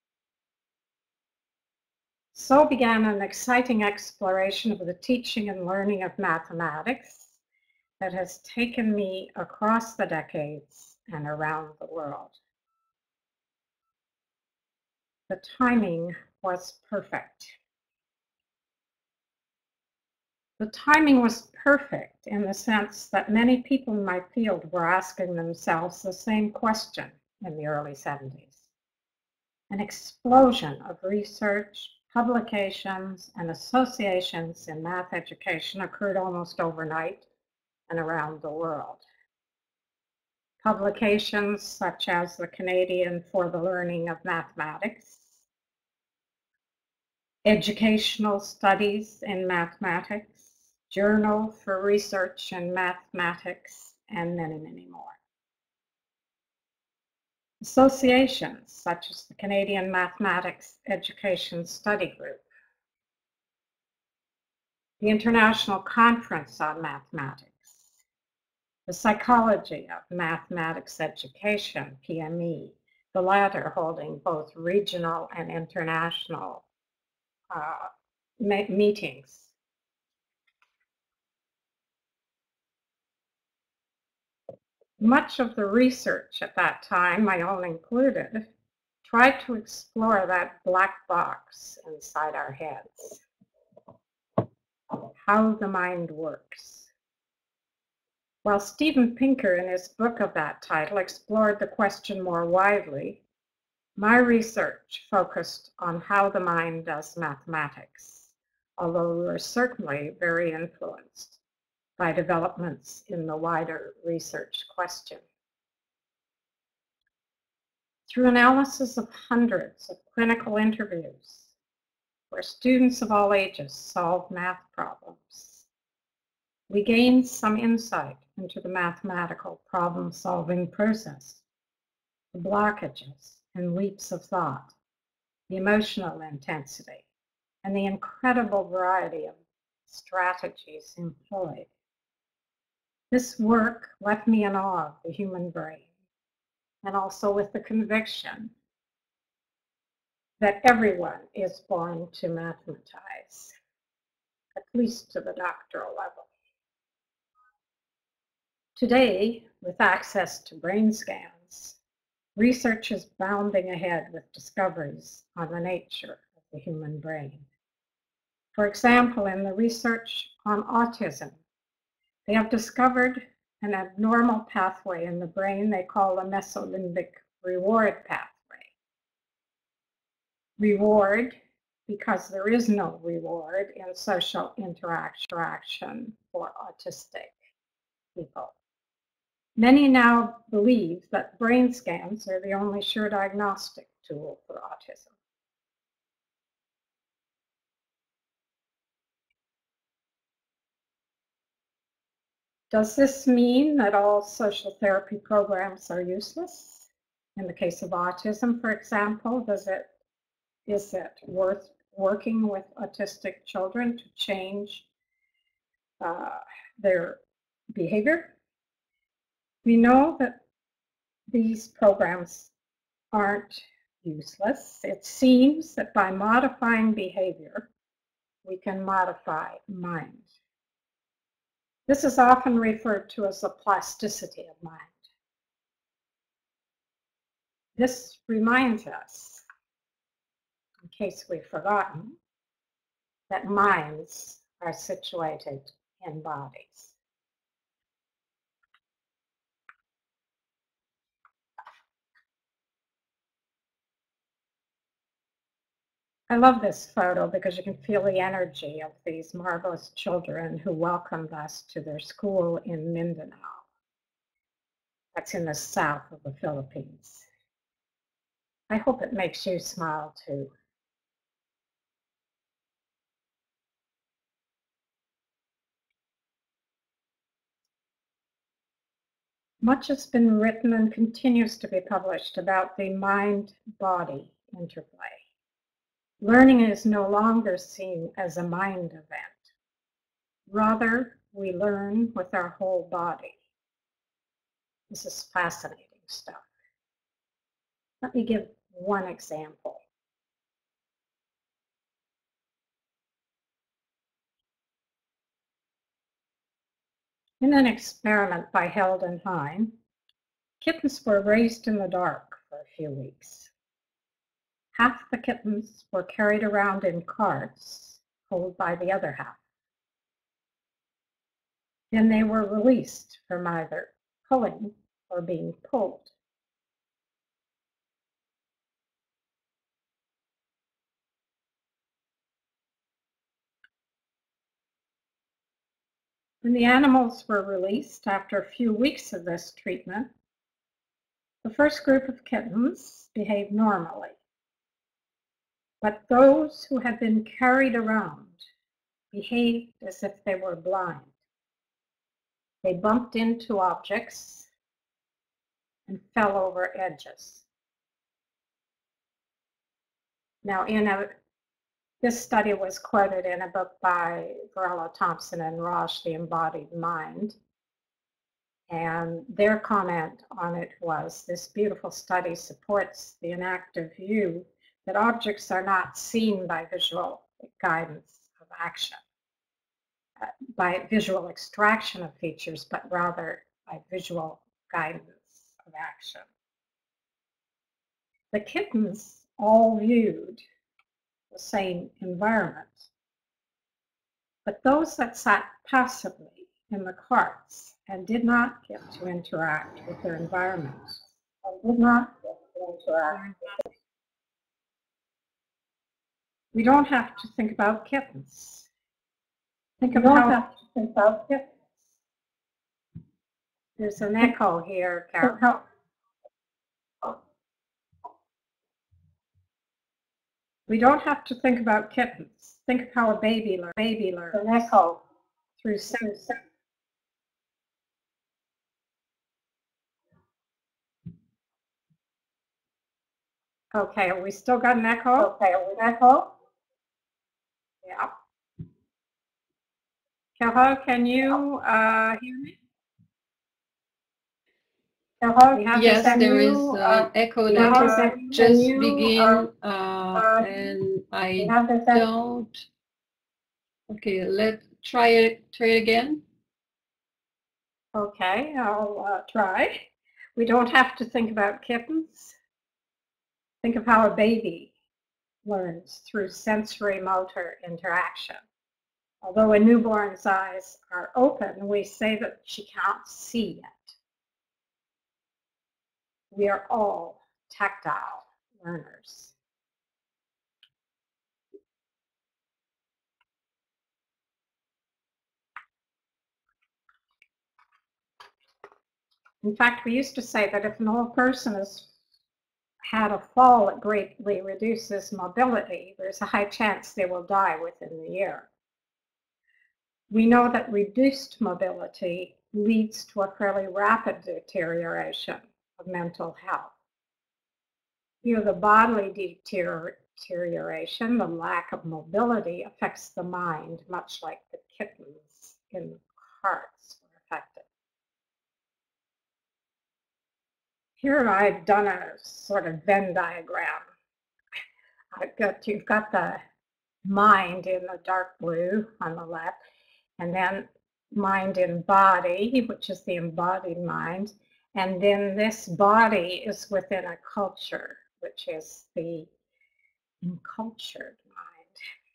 So began an exciting exploration of the teaching and learning of mathematics that has taken me across the decades and around the world. The timing was perfect. The timing was perfect in the sense that many people in my field were asking themselves the same question in the early 70s. An explosion of research, publications, and associations in math education occurred almost overnight and around the world. Publications such as the Canadian for the Learning of Mathematics, Educational Studies in Mathematics, Journal for Research in Mathematics, and many, many more. Associations such as the Canadian Mathematics Education Study Group, the International Conference on Mathematics, the Psychology of Mathematics Education, PME, the latter holding both regional and international meetings. Much of the research at that time, my own included, tried to explore that black box inside our heads, how the mind works. While Steven Pinker, in his book of that title, explored the question more widely, my research focused on how the mind does mathematics, although we were certainly very influenced by developments in the wider research question. Through analysis of hundreds of clinical interviews where students of all ages solved math problems, we gained some insight into the mathematical problem-solving process, the blockages and leaps of thought, the emotional intensity, and the incredible variety of strategies employed. This work left me in awe of the human brain, and also with the conviction that everyone is born to mathematize, at least to the doctoral level. Today, with access to brain scans, research is bounding ahead with discoveries on the nature of the human brain. For example, in the research on autism, they have discovered an abnormal pathway in the brain they call the mesolimbic reward pathway. Reward, because there is no reward in social interaction for autistic people. Many now believe that brain scans are the only sure diagnostic tool for autism. Does this mean that all social therapy programs are useless? In the case of autism, for example, is it worth working with autistic children to change their behavior? We know that these programs aren't useless. It seems that by modifying behavior, we can modify mind. This is often referred to as the plasticity of mind. This reminds us, in case we've forgotten, that minds are situated in bodies. I love this photo because you can feel the energy of these marvelous children who welcomed us to their school in Mindanao. That's in the south of the Philippines. I hope it makes you smile too. Much has been written and continues to be published about the mind-body interplay. Learning is no longer seen as a mind event. Rather, we learn with our whole body. This is fascinating stuff. Let me give one example. In an experiment by Held and Hine, kittens were raised in the dark for a few weeks. Half the kittens were carried around in carts, pulled by the other half. Then they were released from either pulling or being pulled. When the animals were released after a few weeks of this treatment, the first group of kittens behaved normally. But those who had been carried around behaved as if they were blind. They bumped into objects and fell over edges. Now, this study was quoted in a book by Varela Thompson and Roche, The Embodied Mind. And their comment on it was, this beautiful study supports the inactive view that objects are not seen by visual guidance of action, by visual extraction of features, but rather by visual guidance of action. The kittens all viewed the same environment, but those that sat passively in the carts and did not get to interact with their environment, we don't have to think about kittens. Think about kittens. There's an echo here, Carol. We don't have to think about kittens. Think of how a baby learns. An echo through sense. Okay, we still got an echo? Okay, an echo? Yeah. Carol, can you hear me? Yes, there is an echo that just began, and I don't. Okay, let's try it again. Okay, I'll try. We don't have to think about kittens. Think of how a baby learns through sensory motor interaction. Although a newborn's eyes are open, we say that she can't see yet. We are all tactile learners. In fact, we used to say that if an old person has had a fall that greatly reduces mobility, there's a high chance they will die within the year. We know that reduced mobility leads to a fairly rapid deterioration of mental health. The bodily deterioration, the lack of mobility affects the mind, much like the kittens in the carts were affected. Here I've done a sort of Venn diagram. You've got the mind in the dark blue on the left, and then mind in body, which is the embodied mind, and then this body is within a culture, which is the encultured mind,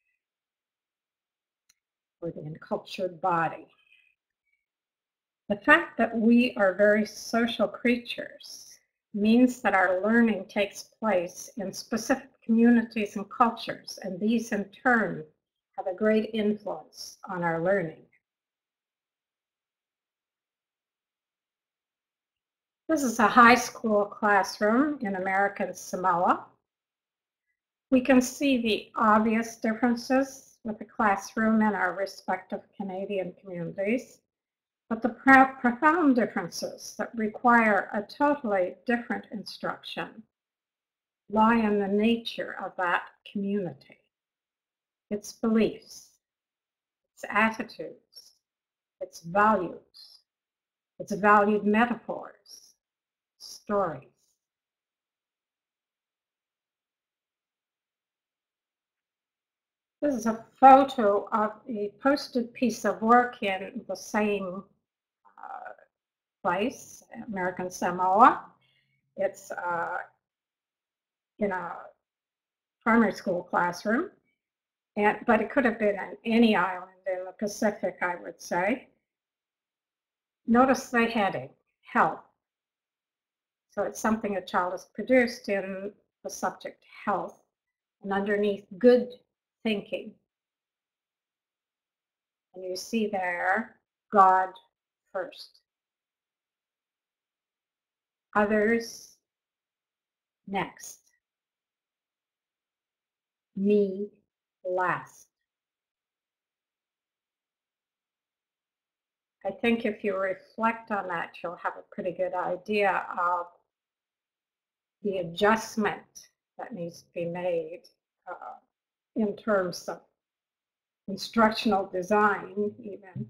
or the encultured body. The fact that we are very social creatures means that our learning takes place in specific communities and cultures, and these in turn have a great influence on our learning. This is a high school classroom in American Samoa. We can see the obvious differences with the classroom in our respective Canadian communities, but the profound differences that require a totally different instruction lie in the nature of that community, its beliefs, its attitudes, its values, its valued metaphors, stories. This is a photo of a posted piece of work in the same place, American Samoa. It's in a primary school classroom, but it could have been on any island in the Pacific, I would say. Notice the heading, health. So it's something a child has produced in the subject health, and underneath good thinking. And you see there, God first. Others next. Me last. I think if you reflect on that, you'll have a pretty good idea of the adjustment that needs to be made in terms of instructional design, even,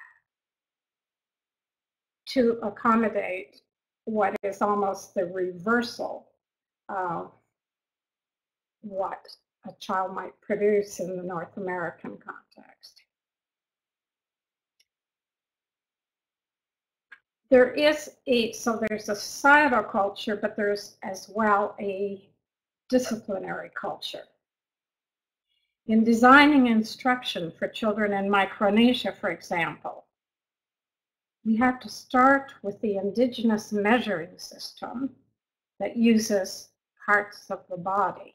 to accommodate what is almost the reversal of what a child might produce in the North American context. There's a societal culture, but there's as well a disciplinary culture. In designing instruction for children in Micronesia, for example, we have to start with the indigenous measuring system that uses parts of the body.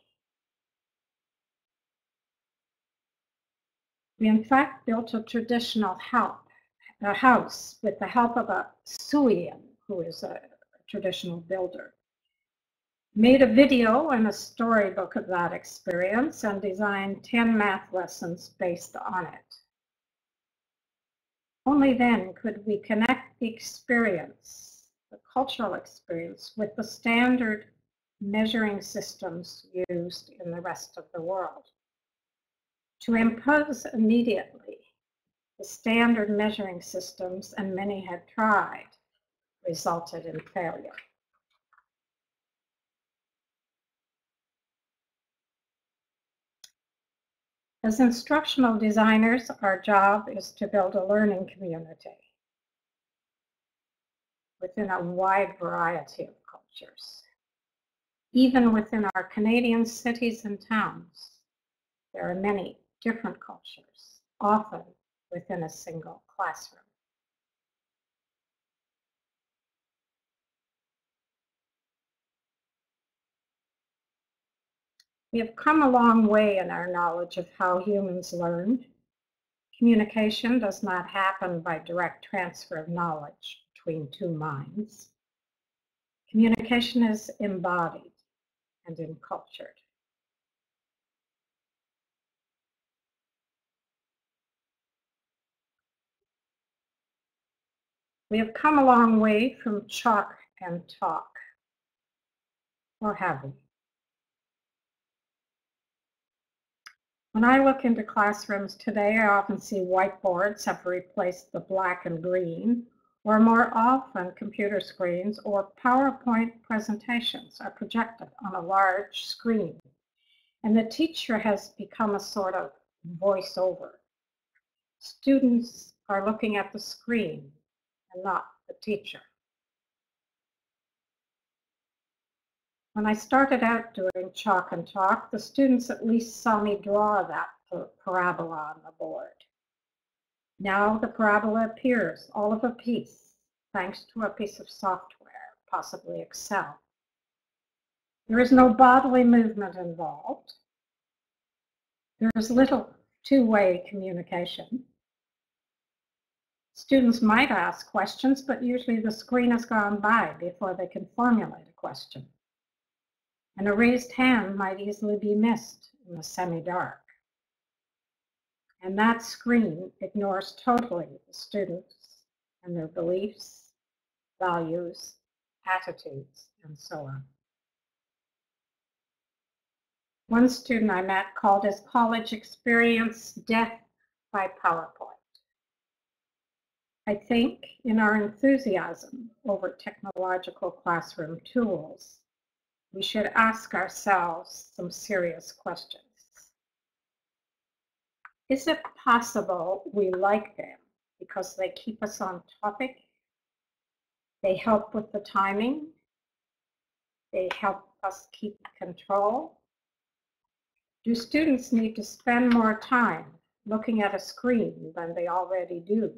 We in fact built a traditional house with the help of a Suian, who is a traditional builder. Made a video and a storybook of that experience and designed 10 math lessons based on it. Only then could we connect the experience, the cultural experience, with the standard measuring systems used in the rest of the world. To impose immediately the standard measuring systems, and many had tried, resulted in failure. As instructional designers, our job is to build a learning community within a wide variety of cultures. Even within our Canadian cities and towns, there are many different cultures, often within a single classroom. We have come a long way in our knowledge of how humans learn. Communication does not happen by direct transfer of knowledge between two minds. Communication is embodied and encultured. We have come a long way from chalk and talk, or have we? When I look into classrooms today, I often see whiteboards have replaced the black and green, or more often computer screens or PowerPoint presentations are projected on a large screen. And the teacher has become a sort of voiceover. Students are looking at the screen and not the teacher. When I started out doing chalk and talk, the students at least saw me draw that parabola on the board. Now the parabola appears all of a piece, thanks to a piece of software, possibly Excel. There is no bodily movement involved. There is little two-way communication. Students might ask questions, but usually the screen has gone by before they can formulate a question. And a raised hand might easily be missed in the semi-dark. And that screen ignores totally the students and their beliefs, values, attitudes, and so on. One student I met called his college experience death by PowerPoint. I think in our enthusiasm over technological classroom tools, we should ask ourselves some serious questions. Is it possible we like them because they keep us on topic? They help with the timing? They help us keep control? Do students need to spend more time looking at a screen than they already do?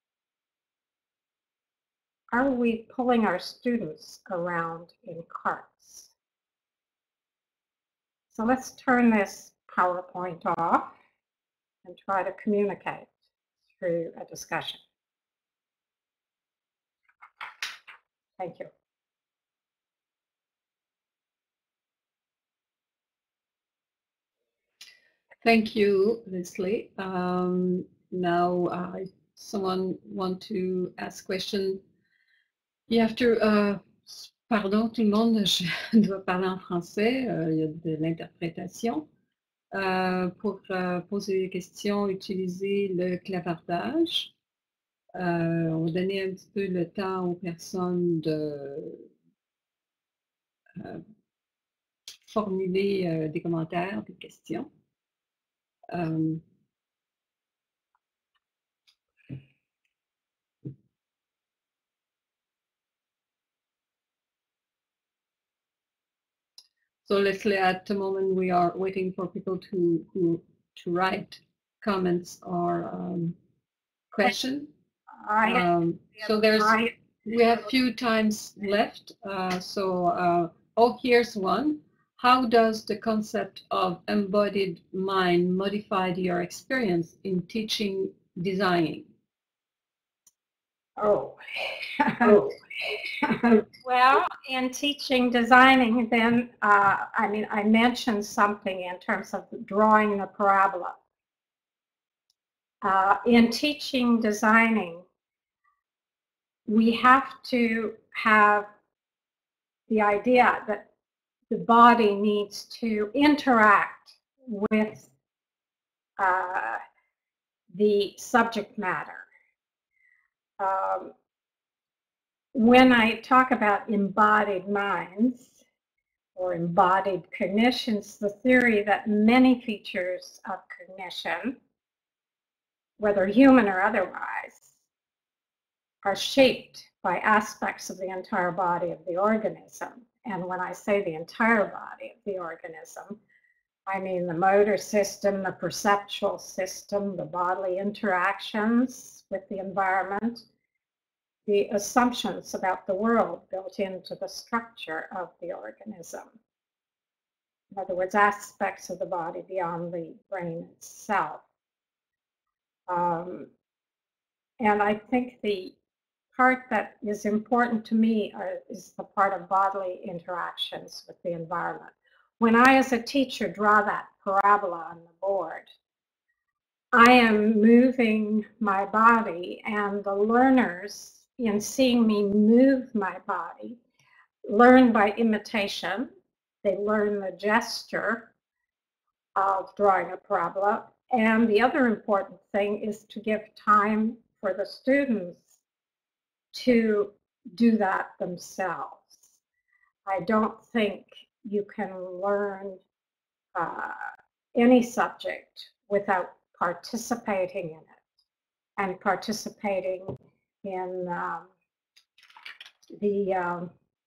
Are we pulling our students around in carts? So let's turn this PowerPoint off and try to communicate through a discussion. Thank you. Thank you, Leslie. Now, someone want to ask question. You have to, pardon tout le monde, je dois parler en français, il y a de l'interprétation. Pour poser des questions, utilisez le clavardage. On va donner un petit peu le temps aux personnes de formuler des commentaires, des questions. So Leslie, at the moment we are waiting for people to write comments or question. So we have few times left. Oh, here's one. How does the concept of embodied mind modify your experience in teaching designing? Oh. Well, in teaching designing, then, I mentioned something in terms of drawing the parabola. In teaching designing, we have to have the idea that the body needs to interact with the subject matter. When I talk about embodied minds or embodied cognitions, the theory that many features of cognition, whether human or otherwise, are shaped by aspects of the entire body of the organism. And when I say the entire body of the organism, I mean the motor system, the perceptual system, the bodily interactions with the environment, the assumptions about the world built into the structure of the organism. In other words, aspects of the body beyond the brain itself. And I think the part that is important to me is the part of bodily interactions with the environment. When I, as a teacher, draw that parabola on the board, I am moving my body, and the learners, in seeing me move my body, learn by imitation. They learn the gesture, of drawing a parabola. And the other important thing is to give time for the students to do that themselves. I don't think you can learn any subject without participating in it and participating in the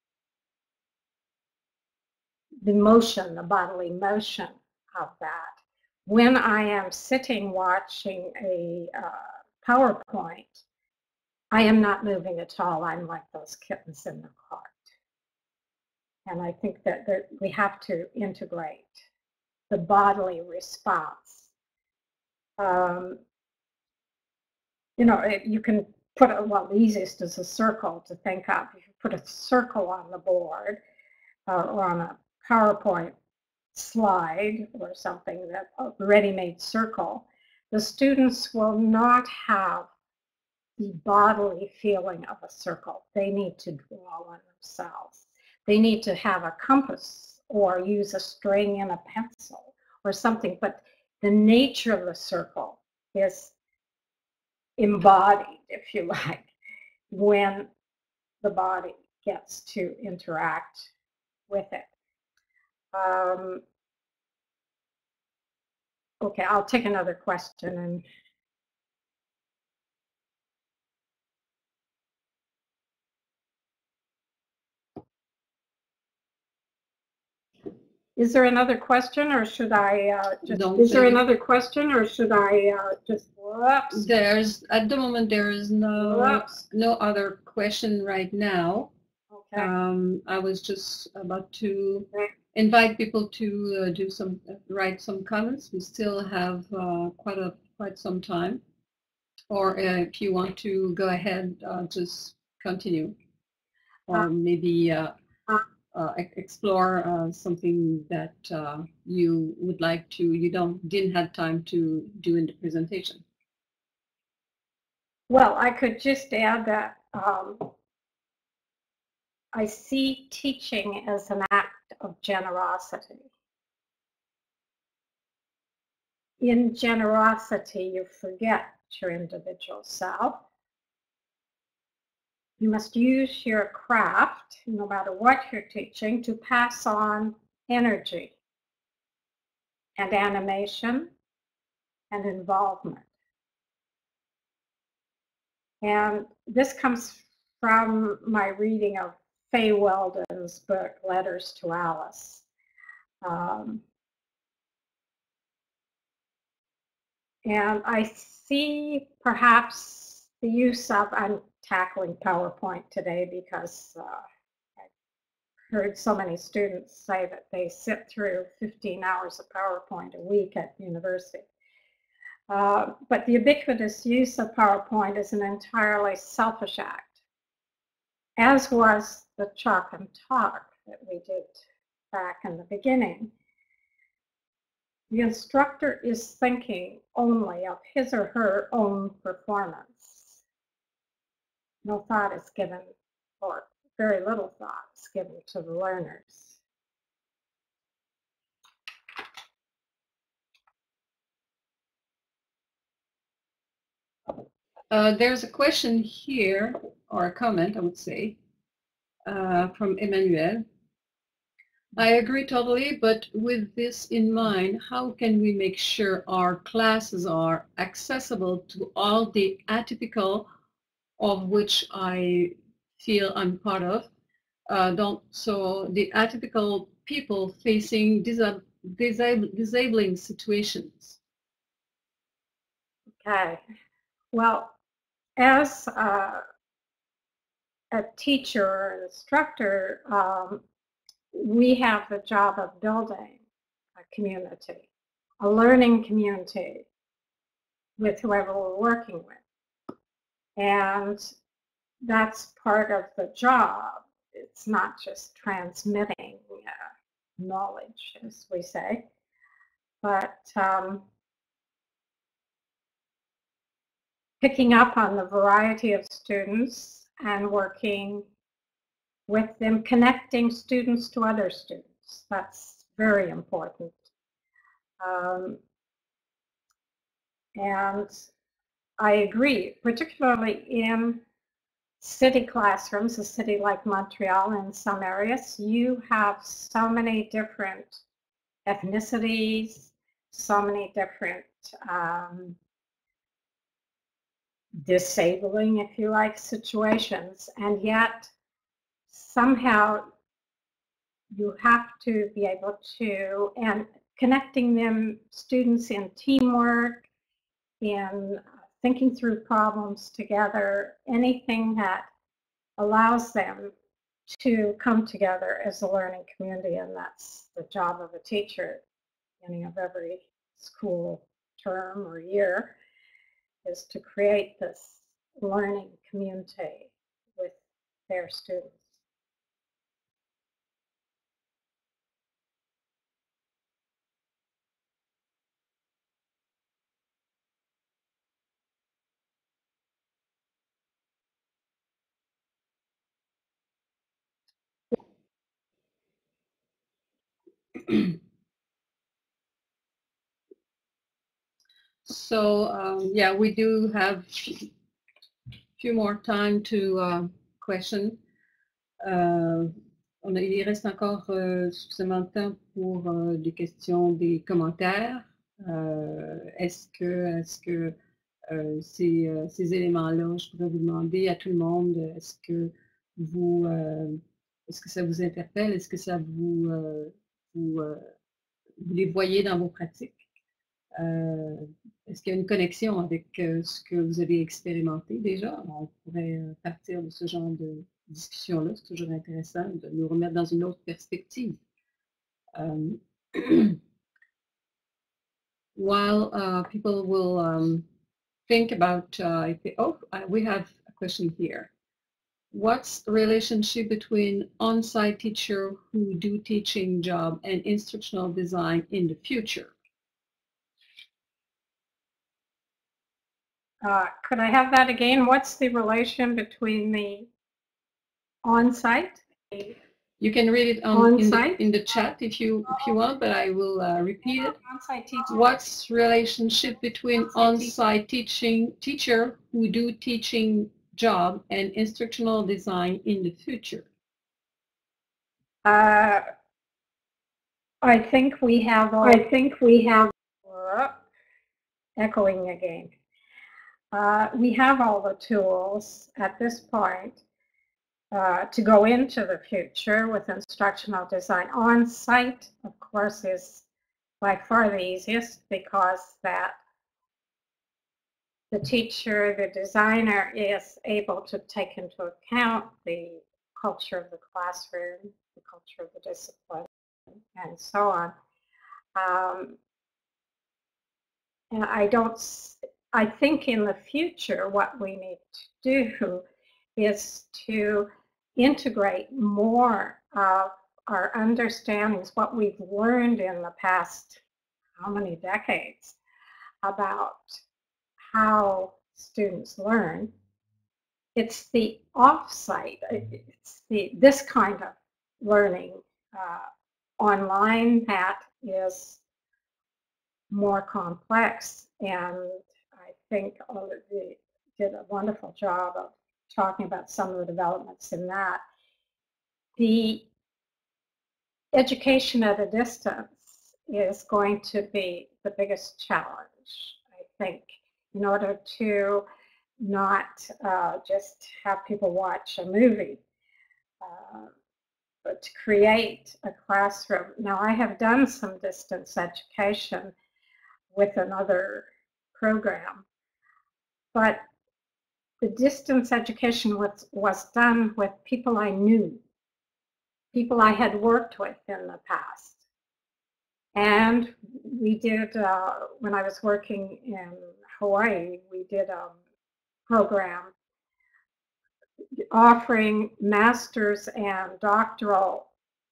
motion, the bodily motion of that. When I am sitting watching a PowerPoint, I am not moving at all. I'm like those kittens in the cart. And I think that we have to integrate the bodily response. You know, you can put it, well, the easiest is a circle to think of. If you put a circle on the board or on a PowerPoint slide or something, that a ready-made circle, the students will not have the bodily feeling of a circle. They need to draw one themselves. They need to have a compass or use a string and a pencil or something, but the nature of the circle is embodied, if you like, when the body gets to interact with it. Okay, I'll take another question. And is there another question, or should I just? Is there another question, or should I just? Whoops. There's at the moment there is no other question right now. Okay. I was just about to invite people to write some comments. We still have quite some time. Or if you want to go ahead, just continue, or maybe explore something that you would like to, didn't have time to do in the presentation. Well, I could just add that I see teaching as an act of generosity. In generosity, you forget your individual self. You must use your craft, no matter what you're teaching, to pass on energy and animation and involvement. And this comes from my reading of Fay Weldon's book, Letters to Alice. And I see perhaps the use of, I'm tackling PowerPoint today because I heard so many students say that they sit through 15 hours of PowerPoint a week at university. But the ubiquitous use of PowerPoint is an entirely selfish act, as was the chalk and talk that we did back in the beginning. The instructor is thinking only of his or her own performance. No thought is given, or very little thought is given to the learners. There's a question here, or a comment, I would say, from Emmanuel. I agree totally, but with this in mind, how can we make sure our classes are accessible to all the atypical, of which I feel I'm part of, so the atypical people facing disabling situations? Okay, well, as a teacher or instructor, we have the job of building a community, a learning community with whoever we're working with. And that's part of the job. It's not just transmitting knowledge, as we say, but picking up on the variety of students and working with them, connecting students to other students. That's very important. And I agree, particularly in city classrooms, a city like Montreal in some areas, you have so many different ethnicities, so many different disabling, if you like, situations, and yet somehow you have to be able to, and connecting them, students in teamwork, in thinking through problems together, anything that allows them to come together as a learning community, and that's the job of a teacher at the beginning of every school term or year, is to create this learning community with their students. So yeah, we do have a few more time to question. Il reste encore suffisamment de temps pour des questions, des commentaires. Est-ce que ces éléments-là, je pourrais vous demander à tout le monde, est-ce que ça vous interpelle? Est-ce que ça vous les voyez dans vos pratiques? Est-ce qu'il y a une connexion avec ce que vous avez expérimenté déjà? On pourrait partir de ce genre de discussion-là. C'est toujours intéressant de nous remettre dans une autre perspective. While people will think about, we have a question here. What's the relationship between on-site teacher who do teaching job and instructional design in the future? Could I have that again? What's the relation between the on-site? You can read it in the chat if you want, but I will repeat it. On-site teaching. What's relationship between on-site teacher who do teaching job and instructional design in the future? I think we have. Echoing again. We have all the tools at this point to go into the future with instructional design. On-site, of course, is by far the easiest because that the teacher, the designer is able to take into account the culture of the classroom, the culture of the discipline, and so on. And I think in the future what we need to do is to integrate more of our understandings, what we've learned in the past, how many decades, about how students learn. It's the off-site, it's this kind of learning online that is more complex, and I think Olivier did a wonderful job of talking about some of the developments in that. The education at a distance is going to be the biggest challenge, I think, in order to not just have people watch a movie, but to create a classroom. Now, I have done some distance education with another program, but the distance education was done with people I knew, people I had worked with in the past. And we did, when I was working in Hawaii, we did a program offering master's and doctoral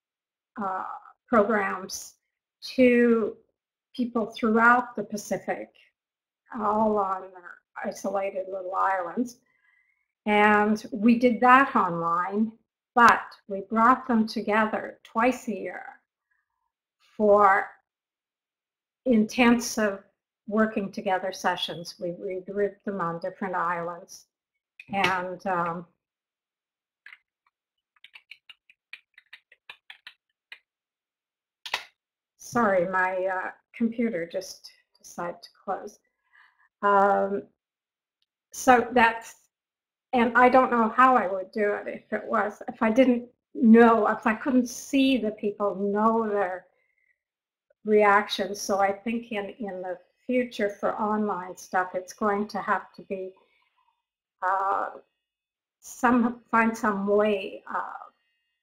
programs to people throughout the Pacific, all on their isolated little islands. And we did that online, but we brought them together twice a year for intensive working together sessions. We regrouped them on different islands. And sorry, my computer just decided to close. So that's, and I don't know how I would do it if I didn't know, if I couldn't see the people know their reactions. So I think in the future for online stuff, it's going to have to be find some way of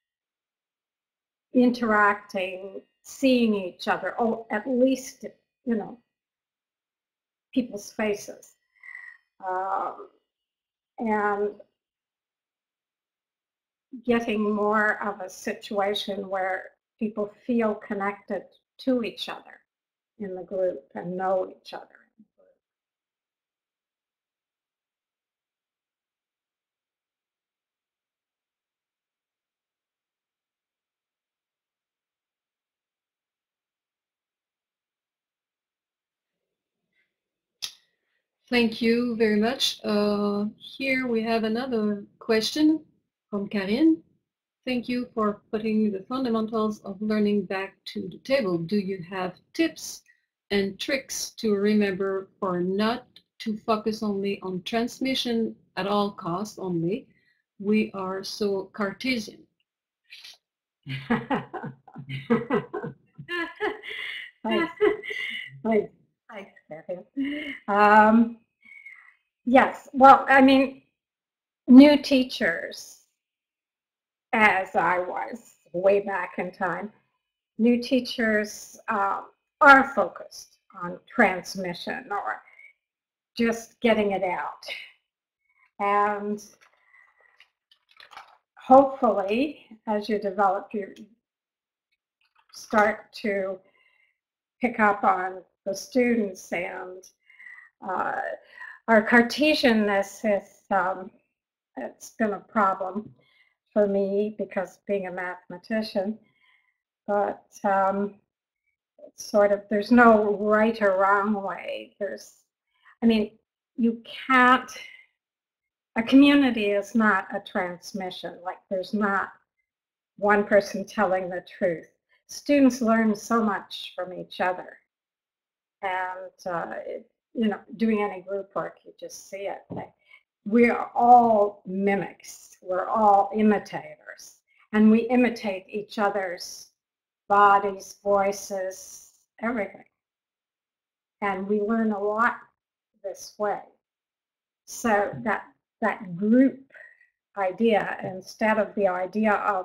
interacting, seeing each other, or at least, you know, people's faces. And getting more of a situation where people feel connected to each other in the group and know each other. Thank you very much. Here we have another question from Karine. Thank you for putting the fundamentals of learning back to the table. Do you have tips and tricks to remember for not to focus only on transmission at all costs only? We are so Cartesian. Thanks, Marion. Yes, well, I mean, new teachers, as I was way back in time, new teachers are focused on transmission or just getting it out. And hopefully, as you develop, you start to pick up on the students, and our Cartesianness is, it's been a problem for me because being a mathematician, but it's sort of, there's no right or wrong way. I mean, you can't, a community is not a transmission, like there's not one person telling the truth. Students learn so much from each other. And, you know, doing any group work, you just see it. We are all mimics. We're all imitators. And we imitate each other's bodies, voices, everything. And we learn a lot this way. So that group idea, instead of the idea of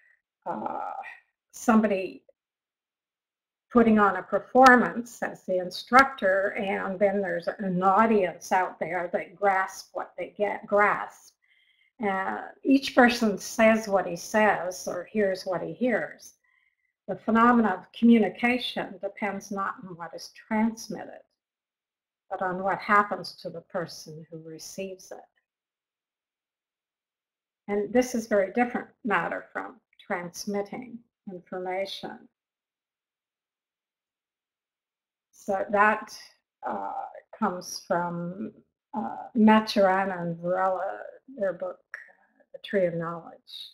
somebody putting on a performance as the instructor, and then there's an audience out there that grasp what they grasp. Each person says what he says or hears what he hears. The phenomena of communication depends not on what is transmitted, but on what happens to the person who receives it. And this is very different matter from transmitting information. So that comes from Maturin and Varela, their book, The Tree of Knowledge.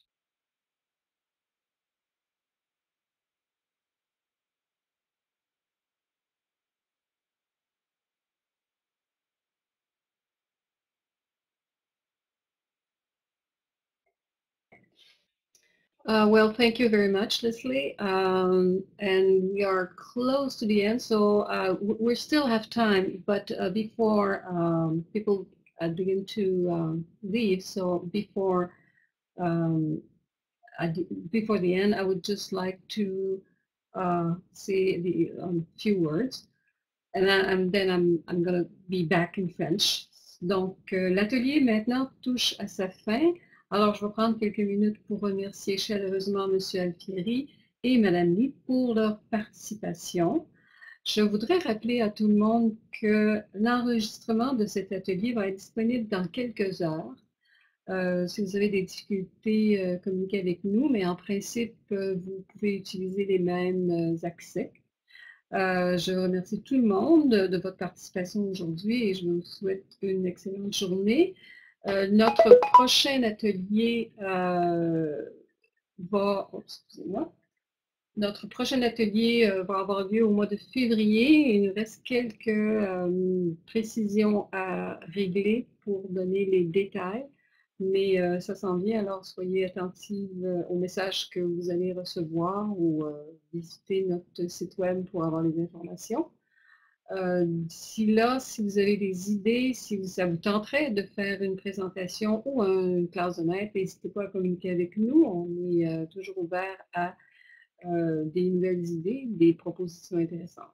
Well, thank you very much, Leslie. And we are close to the end, so we still have time, but before people begin to leave, so before the end, I would just like to say the few words, and then I'm going to be back in French. Donc, l'atelier maintenant touche à sa fin. Alors, je vais prendre quelques minutes pour remercier chaleureusement M. Alfieri et Mme Lee pour leur participation. Je voudrais rappeler à tout le monde que l'enregistrement de cet atelier va être disponible dans quelques heures. Si vous avez des difficultés, communiquez avec nous, mais en principe, vous pouvez utiliser les mêmes accès. Je remercie tout le monde de votre participation aujourd'hui et je vous souhaite une excellente journée. Notre prochain atelier excusez-moi. Notre prochain atelier va avoir lieu au mois de février et il nous reste quelques précisions à régler pour donner les détails. Mais ça s'en vient, alors soyez attentifs aux messages que vous allez recevoir ou visitez notre site web pour avoir les informations. D'ici là, si vous avez des idées, si ça vous tenterait de faire une présentation ou une classe de maître, n'hésitez pas à communiquer avec nous. On est toujours ouvert à des nouvelles idées, des propositions intéressantes.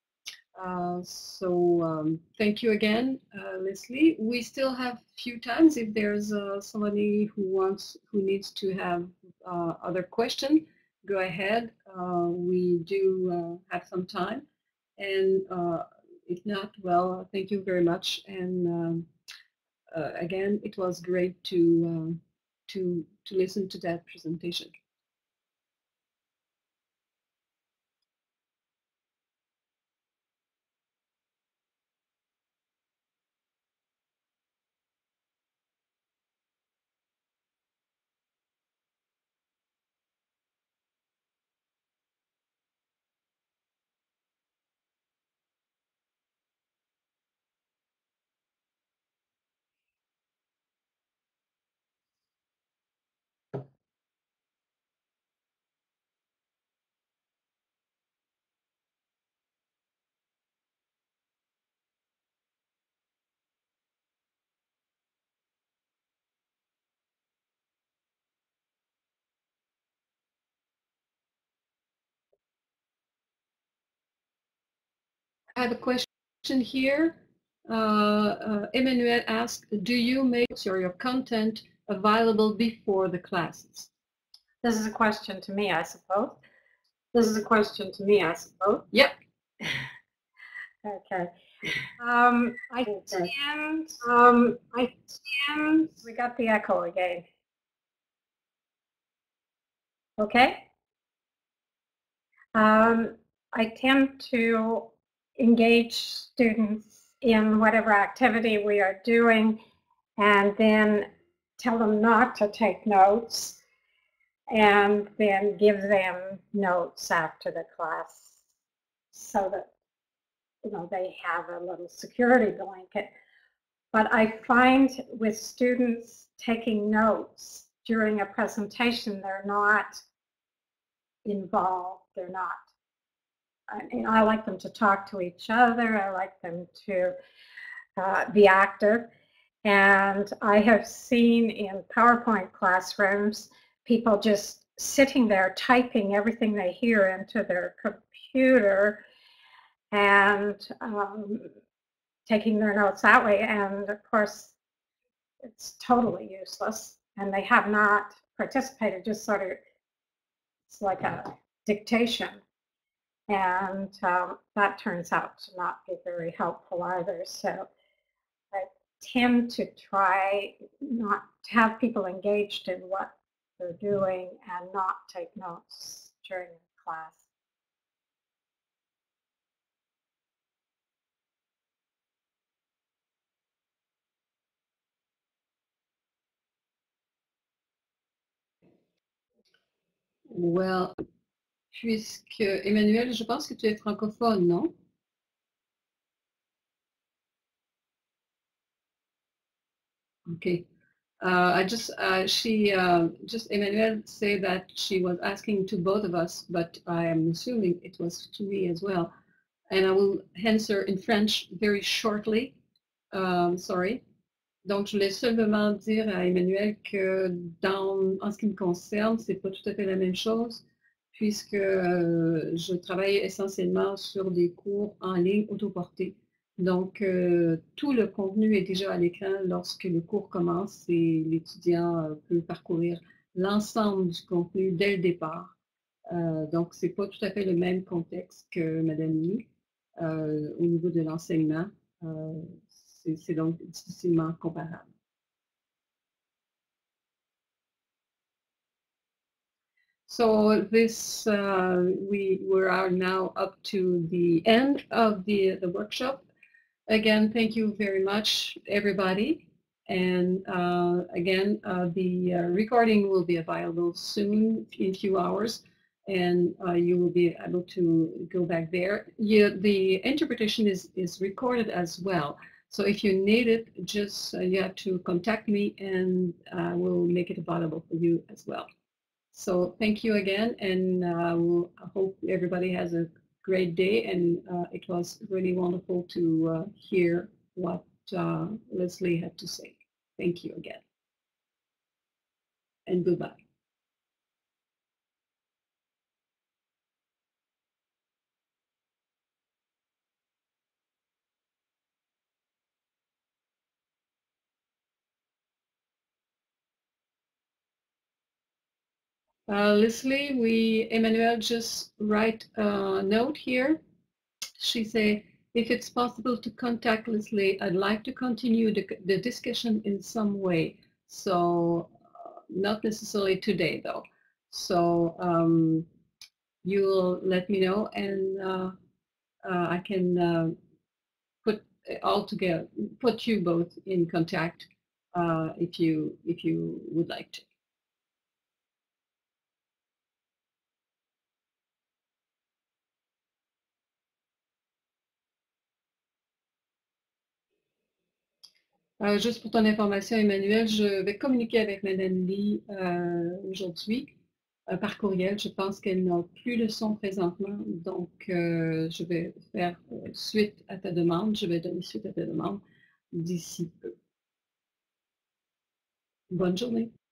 Thank you again, Leslie. We still have a few times if there's somebody who needs to have other question, go ahead. We do have some time, and if not, well, thank you very much. And again, it was great to listen to that presentation. I have a question here. Emmanuel asked, do you make your content available before the classes? This is a question to me, I suppose. This is a question to me, I suppose. Yep. Okay. I tend, we got the echo again. Okay. I tend to engage students in whatever activity we are doing and then tell them not to take notes and then give them notes after the class so that they have a little security blanket. But I find with students taking notes during a presentation, they're not involved. They're not. I like them to talk to each other. I like them to be active. And I have seen in PowerPoint classrooms, people just sitting there typing everything they hear into their computer and taking their notes that way. And of course, it's totally useless. And they have not participated, just sort of, it's like a dictation. And that turns out to not be very helpful either. So I tend to try not to have people engaged in what they're doing and not take notes during the class. Well, puisque Emmanuel, je pense que tu es francophone, non? Okay. Emmanuel said that she was asking to both of us, but I am assuming it was to me as well. And I will answer in French very shortly. Sorry. Donc, je voulais seulement dire à Emmanuel que en ce qui me concerne, c'est pas tout à fait la même chose, puisque je travaille essentiellement sur des cours en ligne autoportés. Donc, tout le contenu est déjà à l'écran lorsque le cours commence et l'étudiant peut parcourir l'ensemble du contenu dès le départ. Donc, c'est pas tout à fait le même contexte que Madame Lee au niveau de l'enseignement. C'est donc difficilement comparable. So this, we are now up to the end of the workshop. Again, thank you very much, everybody. And again, the recording will be available soon, in a few hours, and you will be able to go back there. The interpretation is recorded as well. So if you need it, just you have to contact me, and we'll make it available for you as well. So thank you again, and I hope everybody has a great day, and it was really wonderful to hear what Leslie had to say. Thank you again, and goodbye. Leslie, Emmanuel just write a note here. She say, if it's possible to contact Leslie, I'd like to continue the discussion in some way. So not necessarily today though. So you'll let me know, and I can put you both in contact if you would like to. Juste pour ton information, Emmanuel, je vais communiquer avec Madame Lee aujourd'hui par courriel. Je pense qu'elle n'a plus le son présentement, donc je vais faire suite à ta demande. Je vais donner suite à ta demande d'ici peu. Bonne journée.